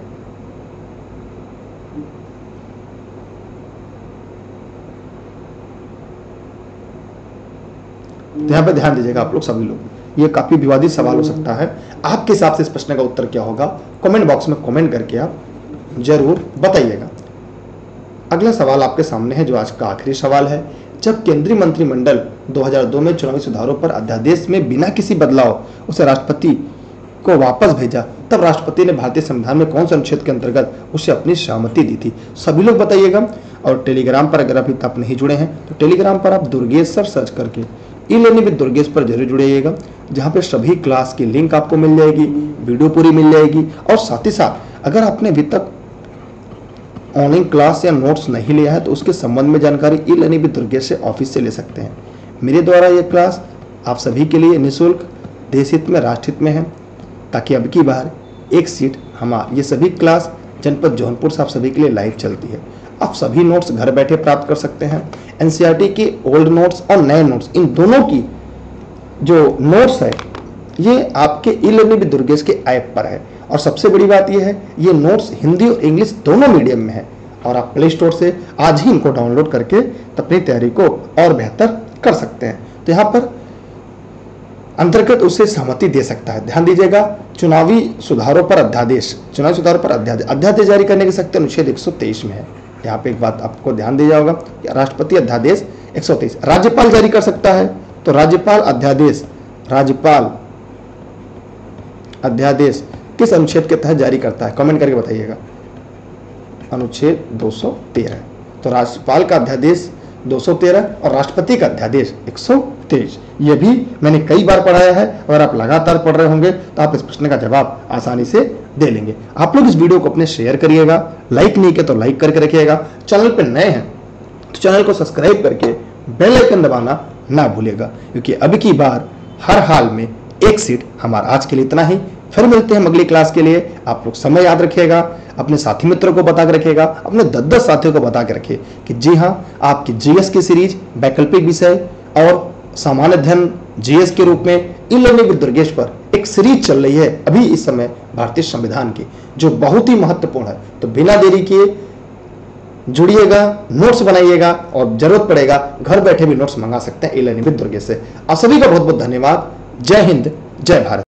यहां पर ध्यान दीजिएगा आप लोग सभी लोग, ये काफी विवादित सवाल हो सकता है। आपके हिसाब से इस प्रश्न का उत्तर क्या होगा? कमेंट बॉक्स में कमेंट करके आप जरूर बताइएगा। अगला सवाल आपके सामने है, जो आज का आखिरी सवाल है। जब केंद्रीय मंत्रिमंडल दो हज़ार दो में चुनावी सुधारों पर अध्यादेश में बिना किसी बदलाव उसे राष्ट्रपति को वापस भेजा, तब राष्ट्रपति ने भारतीय संविधान में कौन से अनुच्छेद के अंतर्गत उसे अपनी सहमति दी थी? सभी लोग बताइएगा। और टेलीग्राम पर अगर अभी तक नहीं जुड़े हैं तो टेलीग्राम पर आप दुर्गेश सर सर्च करके ई लर्निंग विद दुर्गेश पर जरूर जुड़िएगा, जहाँ पे सभी क्लास की लिंक आपको मिल जाएगी, वीडियो पूरी मिल जाएगी। और साथ ही साथ अगर आपने अभी तक ऑनलाइन क्लास या नोट्स नहीं लिया है तो उसके संबंध में जानकारी ई लर्निंग विद दुर्गेश से ऑफिस से ले सकते हैं। मेरे द्वारा ये क्लास आप सभी के लिए निःशुल्क, देश हित में, राष्ट्र हित में है, ताकि अब की बार एक सीट हमारा, ये सभी क्लास जनपद जौनपुर से आप सभी के लिए लाइव चलती है। आप सभी नोट्स घर बैठे प्राप्त कर सकते हैं। एनसीईआरटी के ओल्ड नोट्स और नए नोट्स, इन दोनों की जो नोट्स है ये आपके ई लर्निंग विद दुर्गेश के ऐप पर है। और सबसे बड़ी बात यह है, ये नोट्स हिंदी और इंग्लिश दोनों मीडियम में है और आप प्ले स्टोर से आज ही इनको डाउनलोड करके अपनी तैयारी को और बेहतर कर सकते हैं। तो यहाँ पर अंतर्गत उसे सहमति दे सकता है। ध्यान दीजिएगा, चुनावी सुधारों पर अध्यादेश, चुनावी सुधारों पर अध्यादेश अध्यादेश जारी करने की शक्ति अनुच्छेद एक सौ तेईस में है। यहाँ पे एक बात आपको ध्यान दिया होगा, राष्ट्रपति अध्यादेश एक सौ तेईस, राज्यपाल जारी कर सकता है। तो राज्यपाल अध्यादेश, राज्यपाल अध्यादेश किस अनुच्छेद के तहत जारी करता है? कमेंट करके बताइएगा। अनुच्छेद दो सौ तेरह। तो राज्यपाल का अध्यादेश दो सौ तेरह और राष्ट्रपति का अध्यादेश एक सौ तेईस। ये भी मैंने कई बार पढ़ाया है। अगर आप लगातार पढ़ रहे होंगे तो आप इस प्रश्न का जवाब आसानी से दे लेंगे। आप लोग इस वीडियो को अपने शेयर करिएगा, लाइक नहीं किया तो लाइक करके रखिएगा। चैनल पर नए हैं तो चैनल को सब्सक्राइब करके बेल आइकन दबाना ना भूलिएगा, क्योंकि अब की बार हर हाल में एक सीट। हमारा आज के लिए इतना ही, फिर मिलते हैं अगली क्लास के लिए। आप लोग समय याद रखिएगा, अपने साथी मित्रों को बता के रखिएगा, अपने दस दस साथियों को बता के रखिए कि जी हाँ, आपकी जीएस की सीरीज वैकल्पिक विषय और सामान्य अध्ययन जीएस के रूप में ई लर्निंग विद दुर्गेश पर एक सीरीज चल रही है अभी इस समय भारतीय संविधान की, जो बहुत ही महत्वपूर्ण है। तो बिना देरी किए जुड़िएगा, नोट्स बनाइएगा और जरूरत पड़ेगा घर बैठे भी नोट्स मंगा सकते हैं ई लर्निंग विद दुर्गेश से। आप सभी का बहुत बहुत धन्यवाद। जय हिंद, जय भारत।